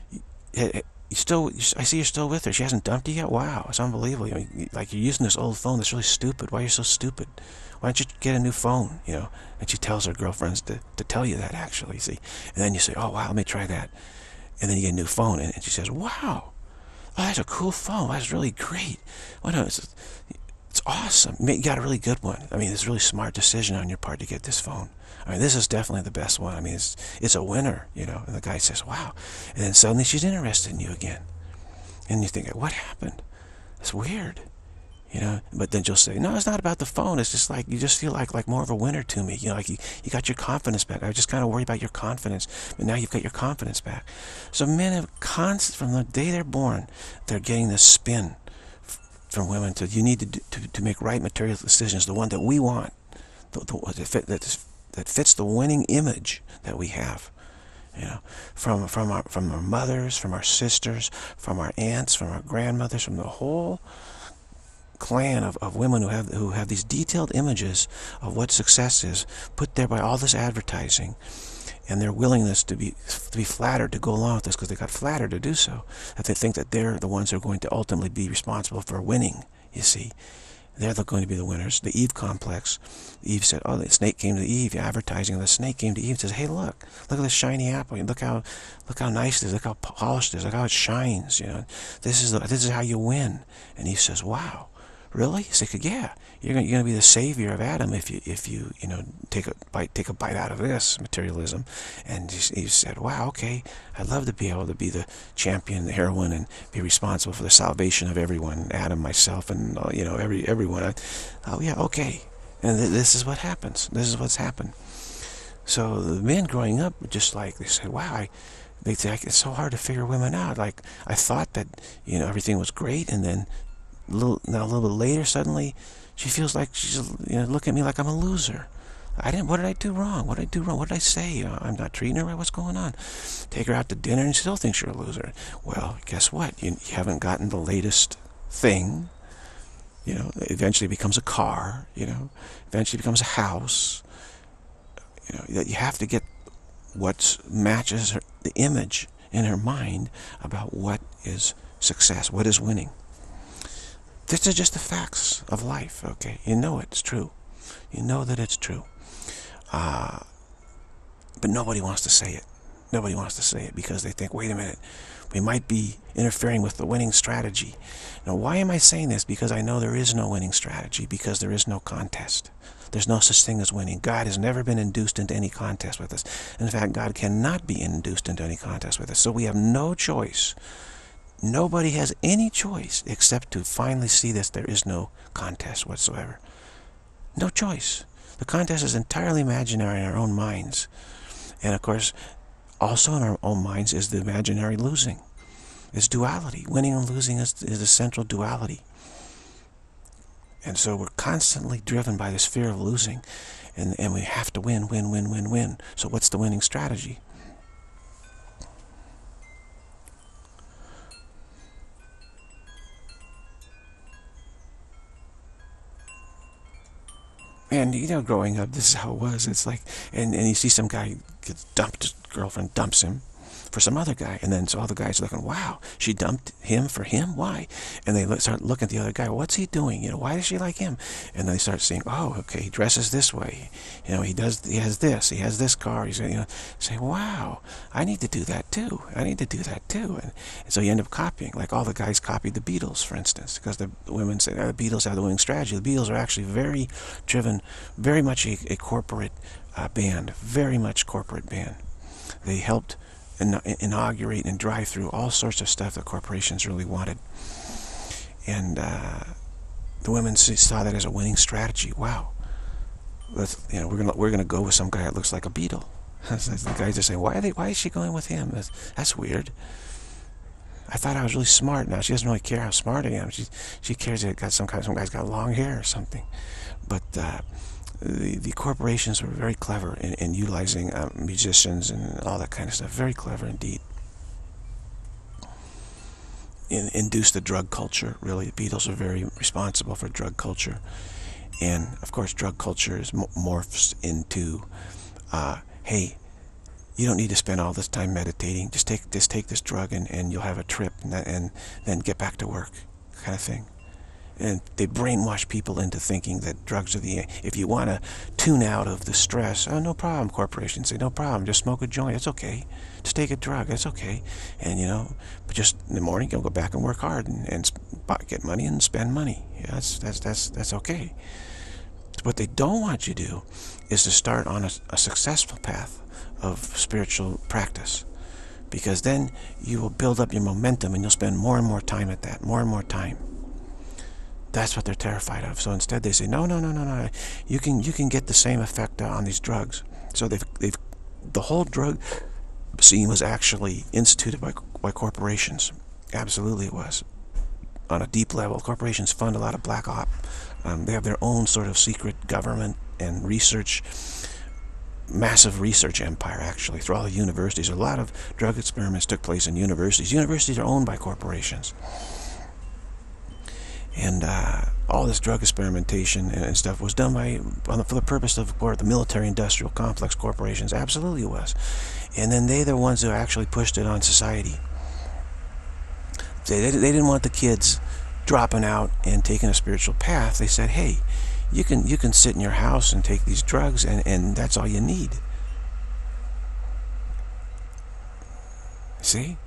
you still, I see you're still with her. She hasn't dumped you yet? Wow, it's unbelievable. I mean, like, you're using this old phone that's really stupid. Why are you so stupid? Why don't you get a new phone?" You know, and she tells her girlfriends to, to tell you that, actually, see. And then you say, "Oh, wow, let me try that." And then you get a new phone, and, and she says, "Wow, oh, that's a cool phone. That's really great. Well, no, it's, it's awesome. You got a really good one. I mean, it's a really smart decision on your part to get this phone. I mean, this is definitely the best one. I mean, it's it's a winner, you know." And the guy says, "Wow." And then suddenly she's interested in you again. And you think, "What happened? It's weird." You know, but then she'll say, "No, it's not about the phone. It's just like, you just feel like like more of a winner to me. You know, like you, you got your confidence back. I was just kind of worried about your confidence, but now you've got your confidence back." So men have constant, from the day they're born, they're getting this spin from women to, you need to, do, to, to make right material decisions, the one that we want, the, the, that, fit, that, that fits the winning image that we have. You know, from from our from our mothers, from our sisters, from our aunts, from our grandmothers, from the whole clan of, of women who have who have these detailed images of what success is, put there by all this advertising, and their willingness to be to be flattered to go along with this because they got flattered to do so, that they think that they're the ones who are going to ultimately be responsible for winning. You see, they're going to be the winners. The Eve complex. Eve said, "Oh, the snake came to Eve." Advertising, the snake came to Eve and says, "Hey, look, look at this shiny apple. Look how, look how nice it is. Look how polished it is. Look how it shines. You know, this is the, this is how you win." And Eve says, "Wow, really?" He said, "Yeah, you're going, you're going to be the savior of Adam if you if you you know take a bite take a bite out of this materialism." And he said, "Wow, okay, I'd love to be able to be the champion, the heroine, and be responsible for the salvation of everyone, Adam, myself, and uh, you know every everyone." I, oh yeah, okay. And th this is what happens. This is what's happened. So the men growing up were just like, they said, "Wow, I." They say, "It's so hard to figure women out. Like I thought that you know everything was great, and then." A little, now a little bit later, suddenly, she feels like she's, you know, looking at me like I'm a loser. I didn't. What did I do wrong? What did I do wrong? What did I say? You know, I'm not treating her right. What's going on?" Take her out to dinner, and she still thinks you're a loser. Well, guess what? You, you haven't gotten the latest thing. You know, eventually it becomes a car. You know, eventually it becomes a house. You know, you have to get what matches her, the image in her mind about what is success, what is winning. This is just the facts of life, okay? You know it's true. You know that it's true. Uh, but nobody wants to say it. Nobody wants to say it because they think, wait a minute, we might be interfering with the winning strategy. Now, why am I saying this? Because I know there is no winning strategy, because there is no contest. There's no such thing as winning. God has never been induced into any contest with us. In fact, God cannot be induced into any contest with us. So we have no choice. Nobody has any choice except to finally see that there is no contest whatsoever. No choice. The contest is entirely imaginary in our own minds. And of course, also in our own minds is the imaginary losing. It's duality. Winning and losing is, is a central duality. And so we're constantly driven by this fear of losing. And, and we have to win, win, win, win, win. So what's the winning strategy? And, you know, growing up, this is how it was. It's like, and, and you see some guy gets dumped, his girlfriend dumps him for some other guy. And then so all the guys are looking, wow, she dumped him for him? Why? And they look, start looking at the other guy. What's he doing? You know, why does she like him? And they start saying, oh, okay, he dresses this way. You know, he does, he has this, he has this car. He's, you know, say, wow, I need to do that too. I need to do that too. And, and so you end up copying. Like all the guys copied the Beatles, for instance, because the women say, oh, the Beatles have the winning strategy. The Beatles are actually very driven, very much a, a corporate uh, band, very much corporate band. They helped In, inaugurate and drive through all sorts of stuff that corporations really wanted. And uh, the women saw that as a winning strategy. Wow, let's, you know, we're gonna we're gonna go with some guy that looks like a Beatle. The guys are saying, why are they? Why is she going with him? That's, that's weird. I thought I was really smart. Now she doesn't really care how smart I am. She she cares that got some kind some guy's got long hair or something. But uh, The, the corporations were very clever in, in utilizing uh, musicians and all that kind of stuff. Very clever indeed. In, induced the drug culture, really. The Beatles are very responsible for drug culture. And, of course, drug culture is morphs into, uh, hey, you don't need to spend all this time meditating. Just take, just take this drug and, and you'll have a trip and, and then get back to work, kind of thing. And they brainwash people into thinking that drugs are the... If you want to tune out of the stress, oh, no problem, corporations say, no problem, just smoke a joint, it's okay. Just take a drug, it's okay. And, you know, but just in the morning, you'll go back and work hard and, and get money and spend money. Yeah, that's, that's, that's, that's okay. What they don't want you to do is to start on a, a successful path of spiritual practice. Because then you will build up your momentum and you'll spend more and more time at that, more and more time. That's what they're terrified of. So instead they say, no, no, no, no, no. You can you can get the same effect uh, on these drugs. So they've they've the whole drug scene was actually instituted by by corporations. Absolutely, it was. On a deep level, corporations fund a lot of black op. Um, they have their own sort of secret government and research massive research empire, actually, through all the universities. A lot of drug experiments took place in universities. Universities are owned by corporations. And uh, all this drug experimentation and stuff was done by, for the purpose of the military-industrial complex corporations. Absolutely it was. And then they're the ones who actually pushed it on society. They, they, they didn't want the kids dropping out and taking a spiritual path. They said, hey, you can you can sit in your house and take these drugs, and, and that's all you need. See?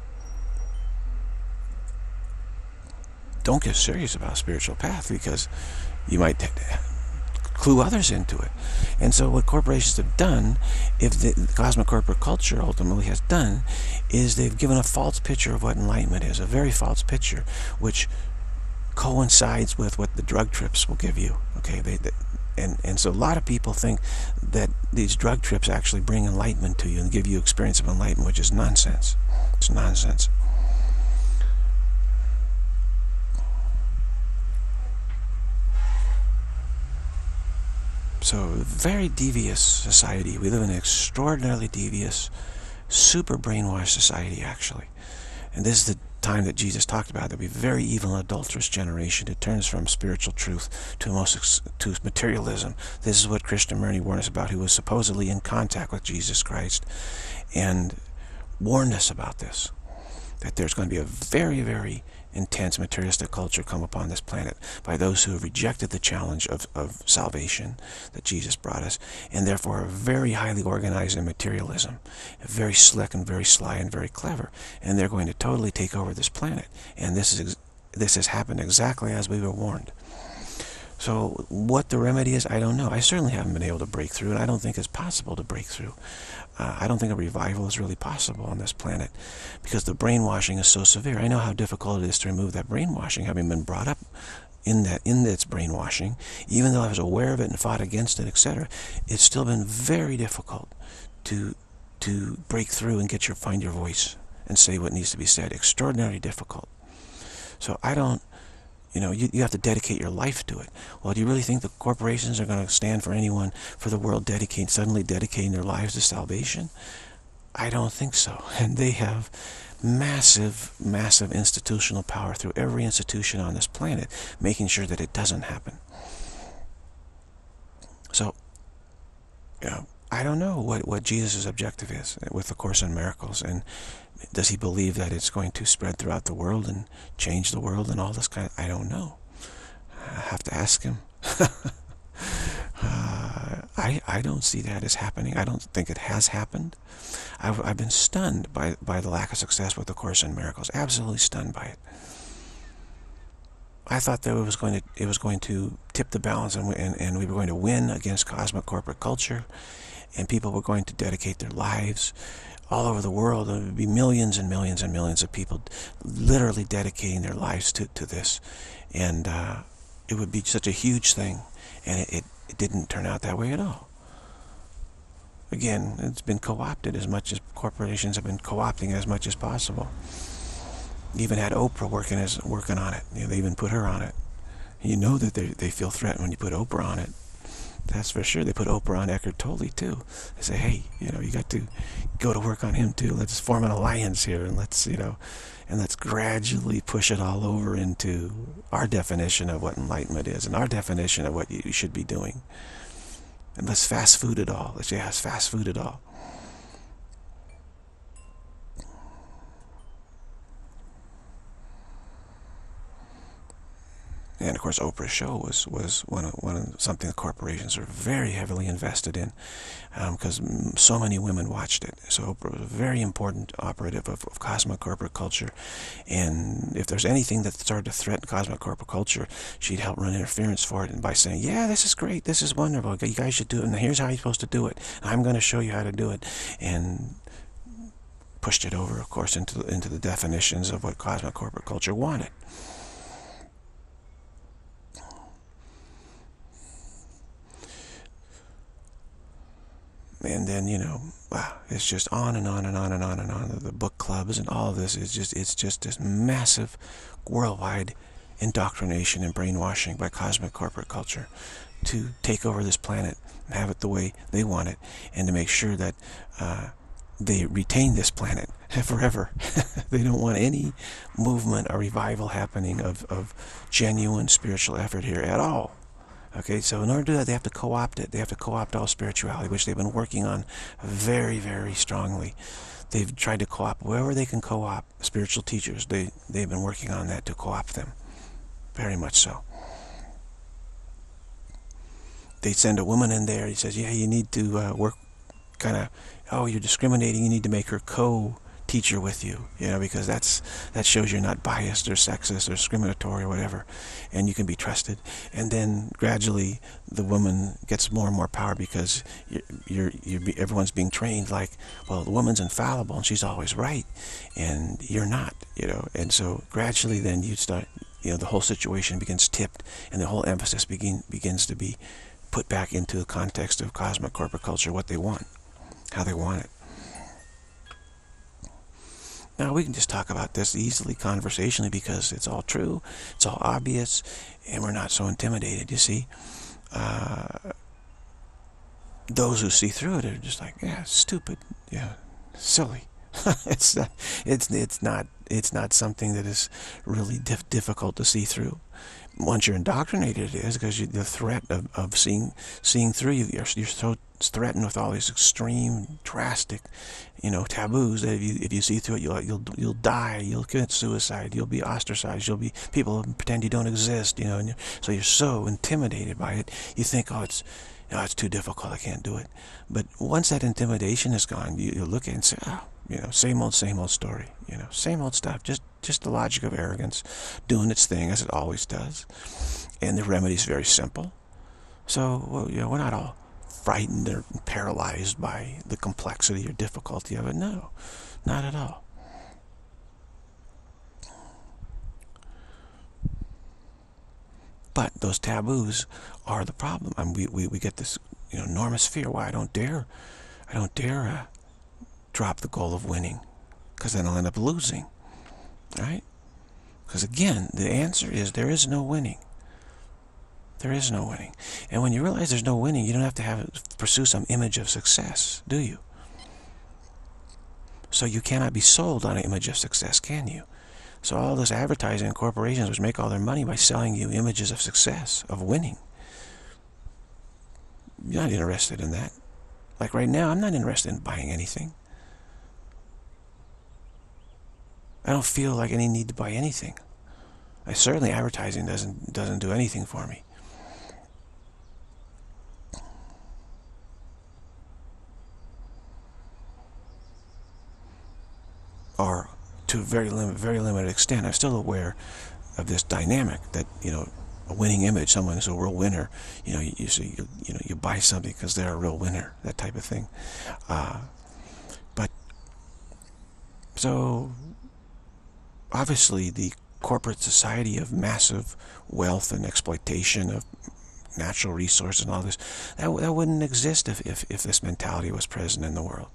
Don't get serious about a spiritual path, because you might clue others into it. And so what corporations have done, if the, the cosmic corporate culture ultimately has done, is they've given a false picture of what enlightenment is, a very false picture, which coincides with what the drug trips will give you. Okay, they, they and and so a lot of people think that these drug trips actually bring enlightenment to you and give you experience of enlightenment, which is nonsense. It's nonsense. So, very devious society. We live in an extraordinarily devious, super brainwashed society, actually. And this is the time that Jesus talked about. There'll be a very evil and adulterous generation. It turns from spiritual truth to most to materialism. This is what Krishnamurti warned us about, who was supposedly in contact with Jesus Christ, and warned us about this, that there's going to be a very, very intense materialistic culture come upon this planet by those who have rejected the challenge of, of salvation that Jesus brought us, and therefore are very highly organized in materialism, very slick and very sly and very clever, and they're going to totally take over this planet. And this is this has happened exactly as we were warned. So what the remedy is, I don't know. I certainly haven't been able to break through, and I don't think it's possible to break through. Uh, I don't think a revival is really possible on this planet, because the brainwashing is so severe. I know how difficult it is to remove that brainwashing, having been brought up in that in its brainwashing. Even though I was aware of it and fought against it, et cetera, it's still been very difficult to to break through and get your find your voice and say what needs to be said. Extraordinarily difficult. So I don't. You know, you, you have to dedicate your life to it. Well, do you really think the corporations are going to stand for anyone, for the world dedicating, suddenly dedicating their lives to salvation? I don't think so. And they have massive, massive institutional power through every institution on this planet, making sure that it doesn't happen. So, you know, I don't know what, what Jesus' objective is with the Course in Miracles, and does he believe that it's going to spread throughout the world and change the world and all this kind of... I don't know. I have to ask him. uh, I, I don't see that as happening. I don't think it has happened. I've, I've been stunned by, by the lack of success with the Course in Miracles. Absolutely stunned by it. I thought that it was going to it was going to tip the balance, and, and, and we were going to win against cosmic corporate culture, and people were going to dedicate their lives all over the world. There would be millions and millions and millions of people literally dedicating their lives to, to this. And uh, it would be such a huge thing. And it, it, it didn't turn out that way at all. Again, it's been co-opted as much as corporations have been co-opting as much as possible. Even had Oprah working as working on it. You know, they even put her on it. You know that they, they feel threatened when you put Oprah on it. That's for sure. They put Oprah on Eckhart Tolle too. They say, hey, you know, you got to go to work on him too. Let's form an alliance here, and let's, you know, and let's gradually push it all over into our definition of what enlightenment is and our definition of what you should be doing. And let's fast food it all. Let's, yeah, let's fast food it all. And of course, Oprah's show was was one of, one of something the corporations are very heavily invested in, because um, so many women watched it. So Oprah was a very important operative of, of cosmic corporate culture, and if there's anything that started to threaten cosmic corporate culture, she'd help run interference for it, and by saying, "Yeah, this is great, this is wonderful. You guys should do it, and here's how you're supposed to do it. I'm going to show you how to do it," and pushed it over, of course, into into the definitions of what cosmic corporate culture wanted. And then, you know, wow, it's just on and on and on and on and on. The book clubs and all of this is just, it's just this massive worldwide indoctrination and brainwashing by cosmic corporate culture to take over this planet and have it the way they want it, and to make sure that uh, they retain this planet forever. They don't want any movement or revival happening of, of genuine spiritual effort here at all. Okay, so in order to do that, they have to co-opt it. They have to co-opt all spirituality, which they've been working on very, very strongly. They've tried to co-opt wherever they can co-opt spiritual teachers. They, they've been working on that to co-opt them. Very much so. They send a woman in there. He says, yeah, you need to uh, work kind of, oh, you're discriminating. You need to make her co-teacher with you, you know, because that's that shows you're not biased or sexist or discriminatory or whatever, and you can be trusted. And then gradually the woman gets more and more power because you're, you're, you're everyone's being trained like, well, the woman's infallible and she's always right, and you're not, you know. And so gradually then you start, you know, the whole situation begins tipped, and the whole emphasis begin begins to be put back into the context of cosmic corporate culture, what they want, how they want it. Now, we can just talk about this easily, conversationally, because it's all true, it's all obvious, and we're not so intimidated, you see. Uh, those who see through it are just like, yeah, stupid, yeah, silly. it's not, it's it's not it's not something that is really diff difficult to see through. Once you're indoctrinated, it is, because you, the threat of, of seeing seeing through you, you're, you're so threatened with all these extreme, drastic, you know, taboos that if you if you see through it, you'll you'll you'll die, you'll commit suicide, you'll be ostracized, you'll be people pretend you don't exist, you know, and you're, so you're so intimidated by it, you think, oh, it's. No, it's too difficult, I can't do it. But once that intimidation is gone, you, you look at it and say, oh, you know, same old, same old story. You know, same old stuff. Just just the logic of arrogance doing its thing as it always does. And the remedy is very simple. So, well, you know, we're not all frightened or paralyzed by the complexity or difficulty of it. No, not at all. But those taboos are the problem. I mean, we, we, we get this, you know, enormous fear. Why I don't dare, I don't dare uh, drop the goal of winning, because then I'll end up losing, right? Because again, the answer is there is no winning. There is no winning. And when you realize there's no winning, you don't have to have pursue some image of success, do you? So you cannot be sold on an image of success, can you? So all those advertising corporations which make all their money by selling you images of success, of winning, you're not interested in that. Like right now, I'm not interested in buying anything. I don't feel like any need to buy anything. I certainly advertising doesn't doesn't do anything for me. Or to a very lim very limited extent, I'm still aware of this dynamic that, you know, a winning image, someone who's a real winner, you know, you, you, so you, you know, you buy something because they're a real winner, that type of thing. Uh, but, so, obviously the corporate society of massive wealth and exploitation of natural resources and all this, that, that wouldn't exist if, if, if this mentality was present in the world.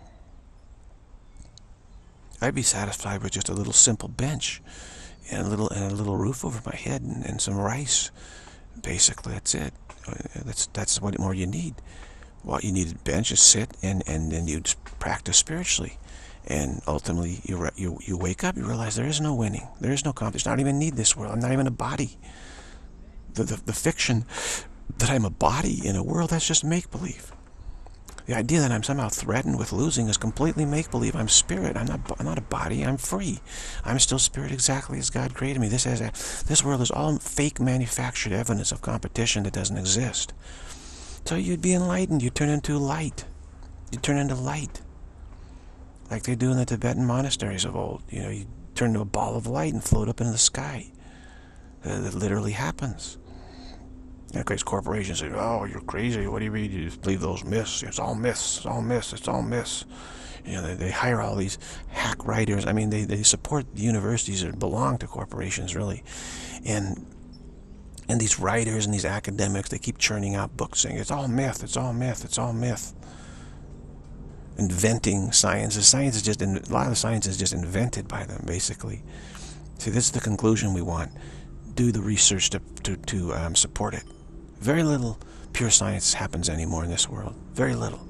I'd be satisfied with just a little simple bench and a little and a little roof over my head and, and some rice. Basically, that's it. That's that's what more you need. What you need is a bench, is sit and and then you just practice spiritually, and ultimately you you you wake up. You realize there is no winning. There is no competition. I don't even need this world. I'm not even a body. The the, the fiction that I'm a body in a world, that's just make believe. The idea that I'm somehow threatened with losing is completely make-believe. I'm spirit. I'm not. I'm not a body. I'm free. I'm still spirit, exactly as God created me. This has a, this world is all fake, manufactured evidence of competition that doesn't exist. So you'd be enlightened. You turn into light. You turn into light, like they do in the Tibetan monasteries of old. You know, you turn into a ball of light and float up into the sky. That, that literally happens. And of course, corporations say, oh, you're crazy. What do you mean? You just believe those myths. It's all myths. It's all myths. It's all myths. You know, they, they hire all these hack writers. I mean, they, they support the universities that belong to corporations, really. And and these writers and these academics, they keep churning out books saying, it's all myth. It's all myth. It's all myth. Inventing science. Science is just, a lot of the science is just invented by them, basically. See, this is the conclusion we want. do the research to, to, to um, support it. Very little pure science happens anymore in this world. Very little.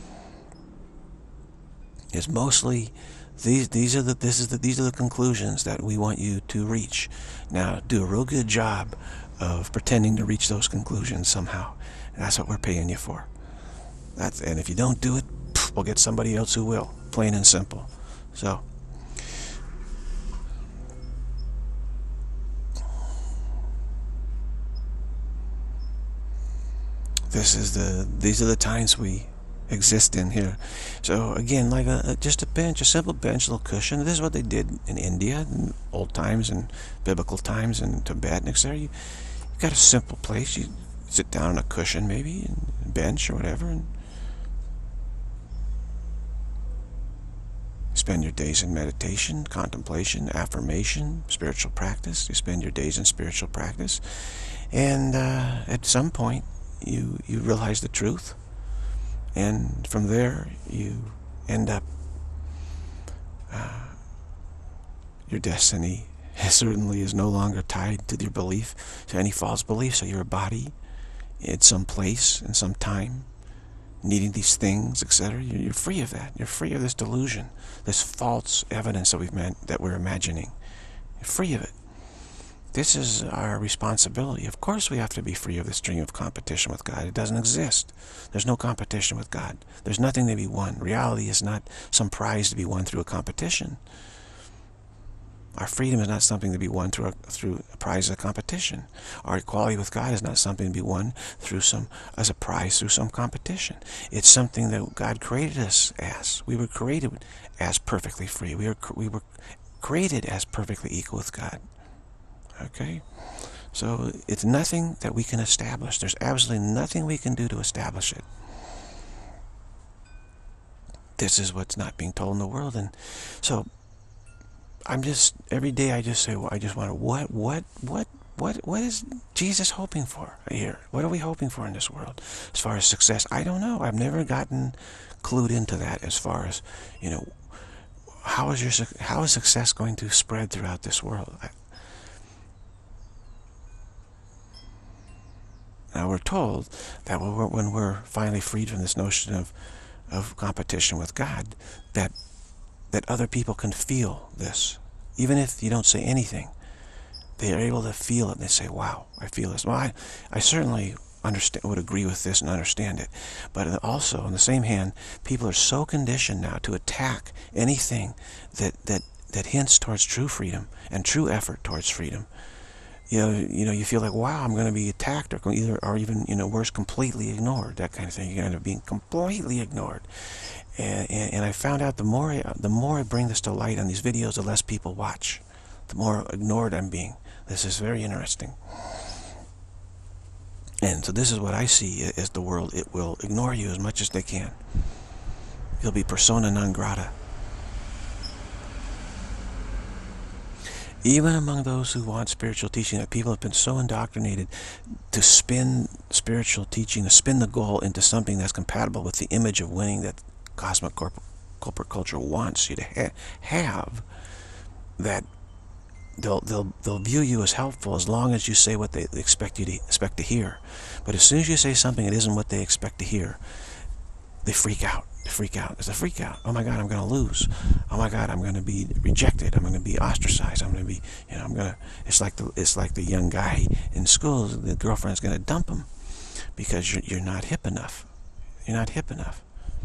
It's mostly these these are the this is the these are the conclusions that we want you to reach. Now, do a real good job of pretending to reach those conclusions somehow. And that's what we're paying you for. That's and if you don't do it, we'll get somebody else who will. Plain and simple. So this is the these are the times we exist in here. So again, like a just a bench, a simple bench, a little cushion. This is what they did in India in old times and biblical times and Tibet and et cetera. You you've got a simple place. You sit down on a cushion, maybe, and bench or whatever, and spend your days in meditation, contemplation, affirmation, spiritual practice. You spend your days in spiritual practice, and uh, at some point, you you realize the truth. And from there, you end up, uh, your destiny certainly is no longer tied to your belief, to any false belief. So you're a body in some place, in some time, needing these things, et cetera. You're free of that. You're free of this delusion, this false evidence that we've meant, that we're imagining. You're free of it. This is our responsibility. Of course we have to be free of this dream of competition with God. It doesn't exist. There's no competition with God. There's nothing to be won. Reality is not some prize to be won through a competition. Our freedom is not something to be won through a, through a prize of competition. Our equality with God is not something to be won through some as a prize through some competition. It's something that God created us as. We were created as perfectly free. We were we were created as perfectly equal with God. Okay, so it's nothing that we can establish. There's absolutely nothing we can do to establish it. This is what's not being told in the world, and so I'm just every day I just say, well, I just wonder what, what, what, what, what is Jesus hoping for here? What are we hoping for in this world as far as success? I don't know. I've never gotten clued into that as far as, you know, how is your how is success going to spread throughout this world? I, Now we're told that when we're finally freed from this notion of, of competition with God, that that other people can feel this. Even if you don't say anything, they are able to feel it and they say, wow, I feel this. Well, I, I certainly understand, would agree with this and understand it. But also, on the same hand, people are so conditioned now to attack anything that, that, that hints towards true freedom and true effort towards freedom. You know, you know, you feel like, wow, I'm going to be attacked, or either, or even, you know, worse, completely ignored. That kind of thing. You're going to end up being completely ignored. And, and and I found out the more I, the more I bring this to light on these videos, the less people watch. The more ignored I'm being. This is very interesting. And so this is what I see as the world. It will ignore you as much as they can. You'll be persona non grata. Even among those who want spiritual teaching, that people have been so indoctrinated to spin spiritual teaching, to spin the goal into something that's compatible with the image of winning that cosmic corp corporate culture wants you to ha have, that they'll they'll they'll view you as helpful as long as you say what they expect you to expect to hear. But as soon as you say something that isn't what they expect to hear, they freak out. They freak out. It's a freak out. Oh my God, I'm going to lose. Oh my God, I'm going to be rejected. I'm going to be ostracized. I'm going to be, you know, I'm going to. It's like the it's like the young guy in school. The girlfriend's going to dump him because you're you're not hip enough. You're not hip enough.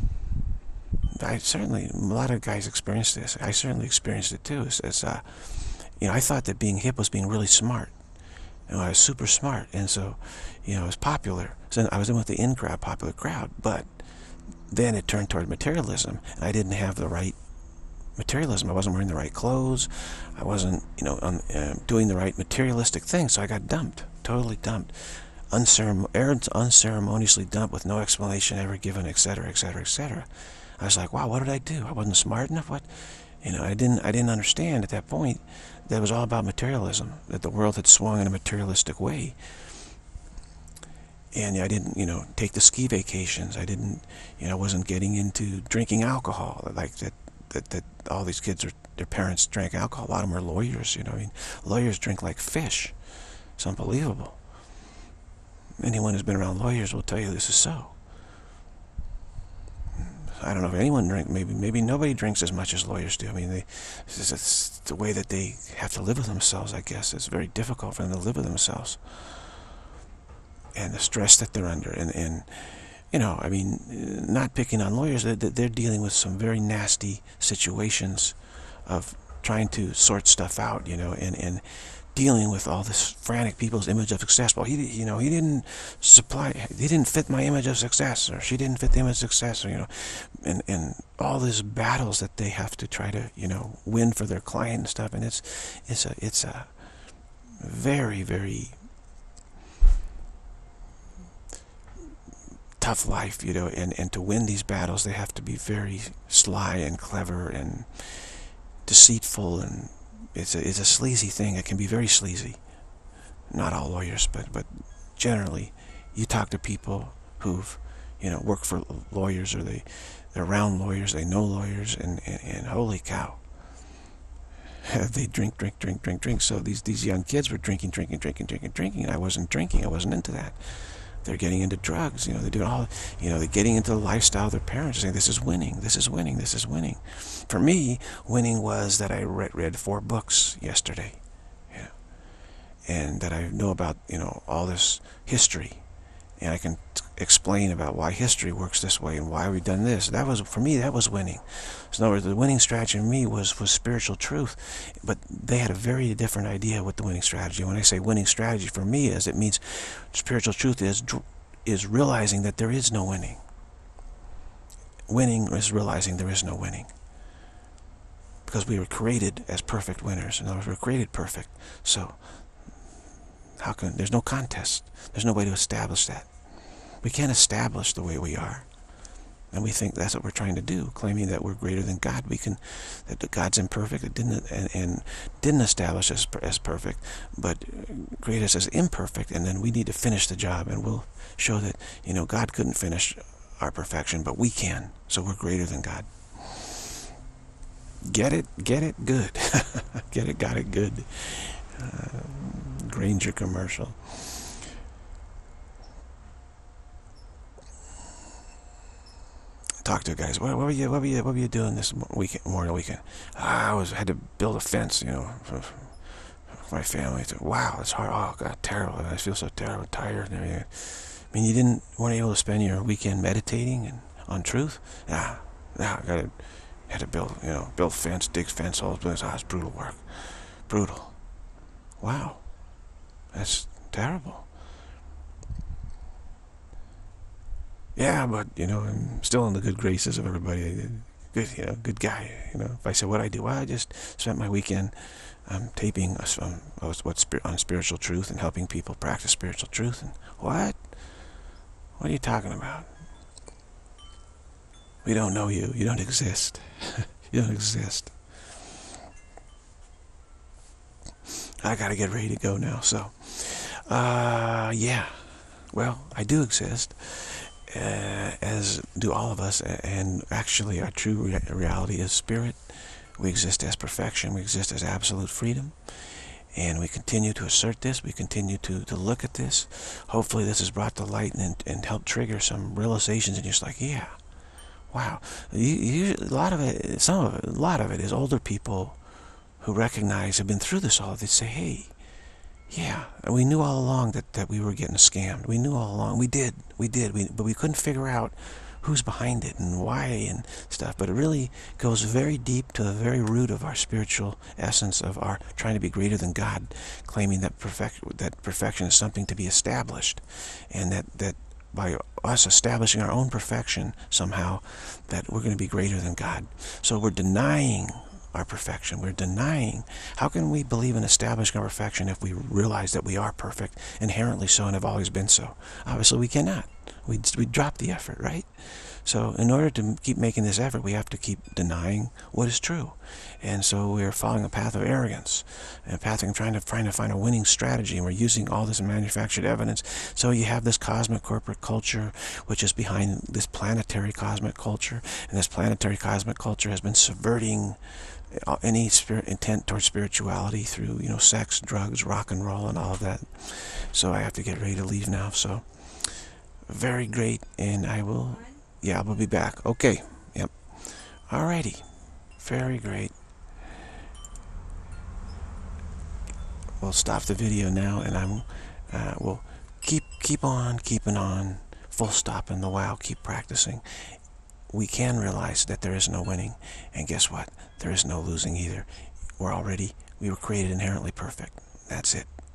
I certainly, a lot of guys experience this. I certainly experienced it too. It's, it's uh, you know, I thought that being hip was being really smart. You know, I was super smart, and so, you know, I was popular. So I was in with the in crowd, popular crowd, but then it turned toward materialism, and I didn't have the right materialism. I wasn't wearing the right clothes. I wasn't, you know, um, uh, doing the right materialistic things, so I got dumped, totally dumped, Unceremon unceremoniously dumped with no explanation ever given, et cetera, et cetera, et cetera. I was like, wow, what did I do? I wasn't smart enough. What, you know, I didn't, I didn't understand at that point that it was all about materialism, that the world had swung in a materialistic way. And I didn't, you know, take the ski vacations. I didn't, you know, wasn't getting into drinking alcohol like that. That that all these kids are, their parents drank alcohol. A lot of them are lawyers. You know, I mean, lawyers drink like fish. It's unbelievable. Anyone who's been around lawyers will tell you this is so. I don't know if anyone drink. Maybe maybe nobody drinks as much as lawyers do. I mean, they, it's, it's the way that they have to live with themselves. I guess it's very difficult for them to live with themselves, and the stress that they're under. And and you know, I mean, not picking on lawyers. They're, they're dealing with some very nasty situations of trying to sort stuff out. You know, and and dealing with all this frantic people's image of success. Well, he, you know, he didn't supply, he didn't fit my image of success, or she didn't fit the image of success, or, you know, and, and all these battles that they have to try to, you know, win for their client and stuff. And it's, it's a, it's a very, very tough life, you know, and, and to win these battles, they have to be very sly and clever and deceitful, and It's a, it's a sleazy thing. It can be very sleazy. Not all lawyers, but, but generally, you talk to people who've, you know, worked for lawyers, or they, they're around lawyers, they know lawyers, and, and, and holy cow, they drink, drink, drink, drink, drink. So these, these young kids were drinking, drinking, drinking, drinking, drinking, and I wasn't drinking. I wasn't into that. They're getting into drugs, you know, they're doing all, you know, they're getting into the lifestyle of their parents, saying, this is winning, this is winning, this is winning. For me, winning was that I read, read four books yesterday, you know, and that I know about, you know, all this history, and I can t explain about why history works this way and why we've done this. That was, for me, that was winning. So in other words, the winning strategy for me was, was spiritual truth, but they had a very different idea what the winning strategy. When I say winning strategy for me is, it means spiritual truth is, is realizing that there is no winning. Winning is realizing there is no winning. Because we were created as perfect winners. In other words, we were created perfect. So, how can, there's no contest. There's no way to establish that. We can't establish the way we are. And we think that's what we're trying to do, claiming that we're greater than God. We can, that God's imperfect, it didn't, and, and didn't establish us as perfect, but created us as imperfect, and then we need to finish the job, and we'll show that, you know, God couldn't finish our perfection, but we can, so we're greater than God. Get it? Get it? Good. Get it? Got it? Good. Uh, Granger commercial. Talk to guys. What, what were you? What were you? What were you doing this weekend? Memorial weekend? I was had to build a fence, you know, for, for my family. Wow, it's hard. Oh God, terrible. I feel so terrible, tired, and everything. I mean, you didn't weren't able to spend your weekend meditating and on truth? Yeah, yeah. I got to had to build, you know, build fence, dig fence holes. Oh, it's brutal work, brutal. Wow, that's terrible. Yeah, but, you know, I'm still in the good graces of everybody. Good, you know, good guy. You know, if I say what I do, well, I just spent my weekend um, taping um, what's on spiritual truth and helping people practice spiritual truth. And what? What are you talking about? We don't know you. You don't exist. You don't exist. I gotta get ready to go now. So, uh, yeah. Well, I do exist. Uh, as do all of us, and actually our true rea reality is spirit. We exist as perfection, we exist as absolute freedom, and we continue to assert this, we continue to, to look at this. Hopefully this has brought to light and, and helped trigger some realizations, and you're just like, yeah, wow. You, you, a lot of it, some of it, a lot of it is older people who recognize, have been through this all, they say, hey, yeah, we knew all along that, that we were getting scammed. We knew all along. We did. We did. We, but we couldn't figure out who's behind it and why and stuff. But it really goes very deep to the very root of our spiritual essence of our trying to be greater than God, claiming that, perfect, that perfection is something to be established. And that, that by us establishing our own perfection somehow, that we're going to be greater than God. So we're denying our perfection. We're denying. How can we believe in establishing our perfection if we realize that we are perfect, inherently so, and have always been so? Obviously we cannot. We, we drop the effort, right? So in order to keep making this effort, we have to keep denying what is true. And so we're following a path of arrogance, a path of trying to, trying to find a winning strategy, and we're using all this manufactured evidence. So you have this cosmic corporate culture, which is behind this planetary cosmic culture, and this planetary cosmic culture has been subverting any spirit intent towards spirituality through, you know, sex, drugs, rock and roll, and all of that. So I have to get ready to leave now. So very great, and I will, yeah, I will be back. Okay, yep. Alrighty, very great. We'll stop the video now, and I'm, uh, we'll keep keep on keeping on. Full stop in the wow. Keep practicing. We can realize that there is no winning, and guess what? There is no losing either. We're already, we were created inherently perfect. That's it.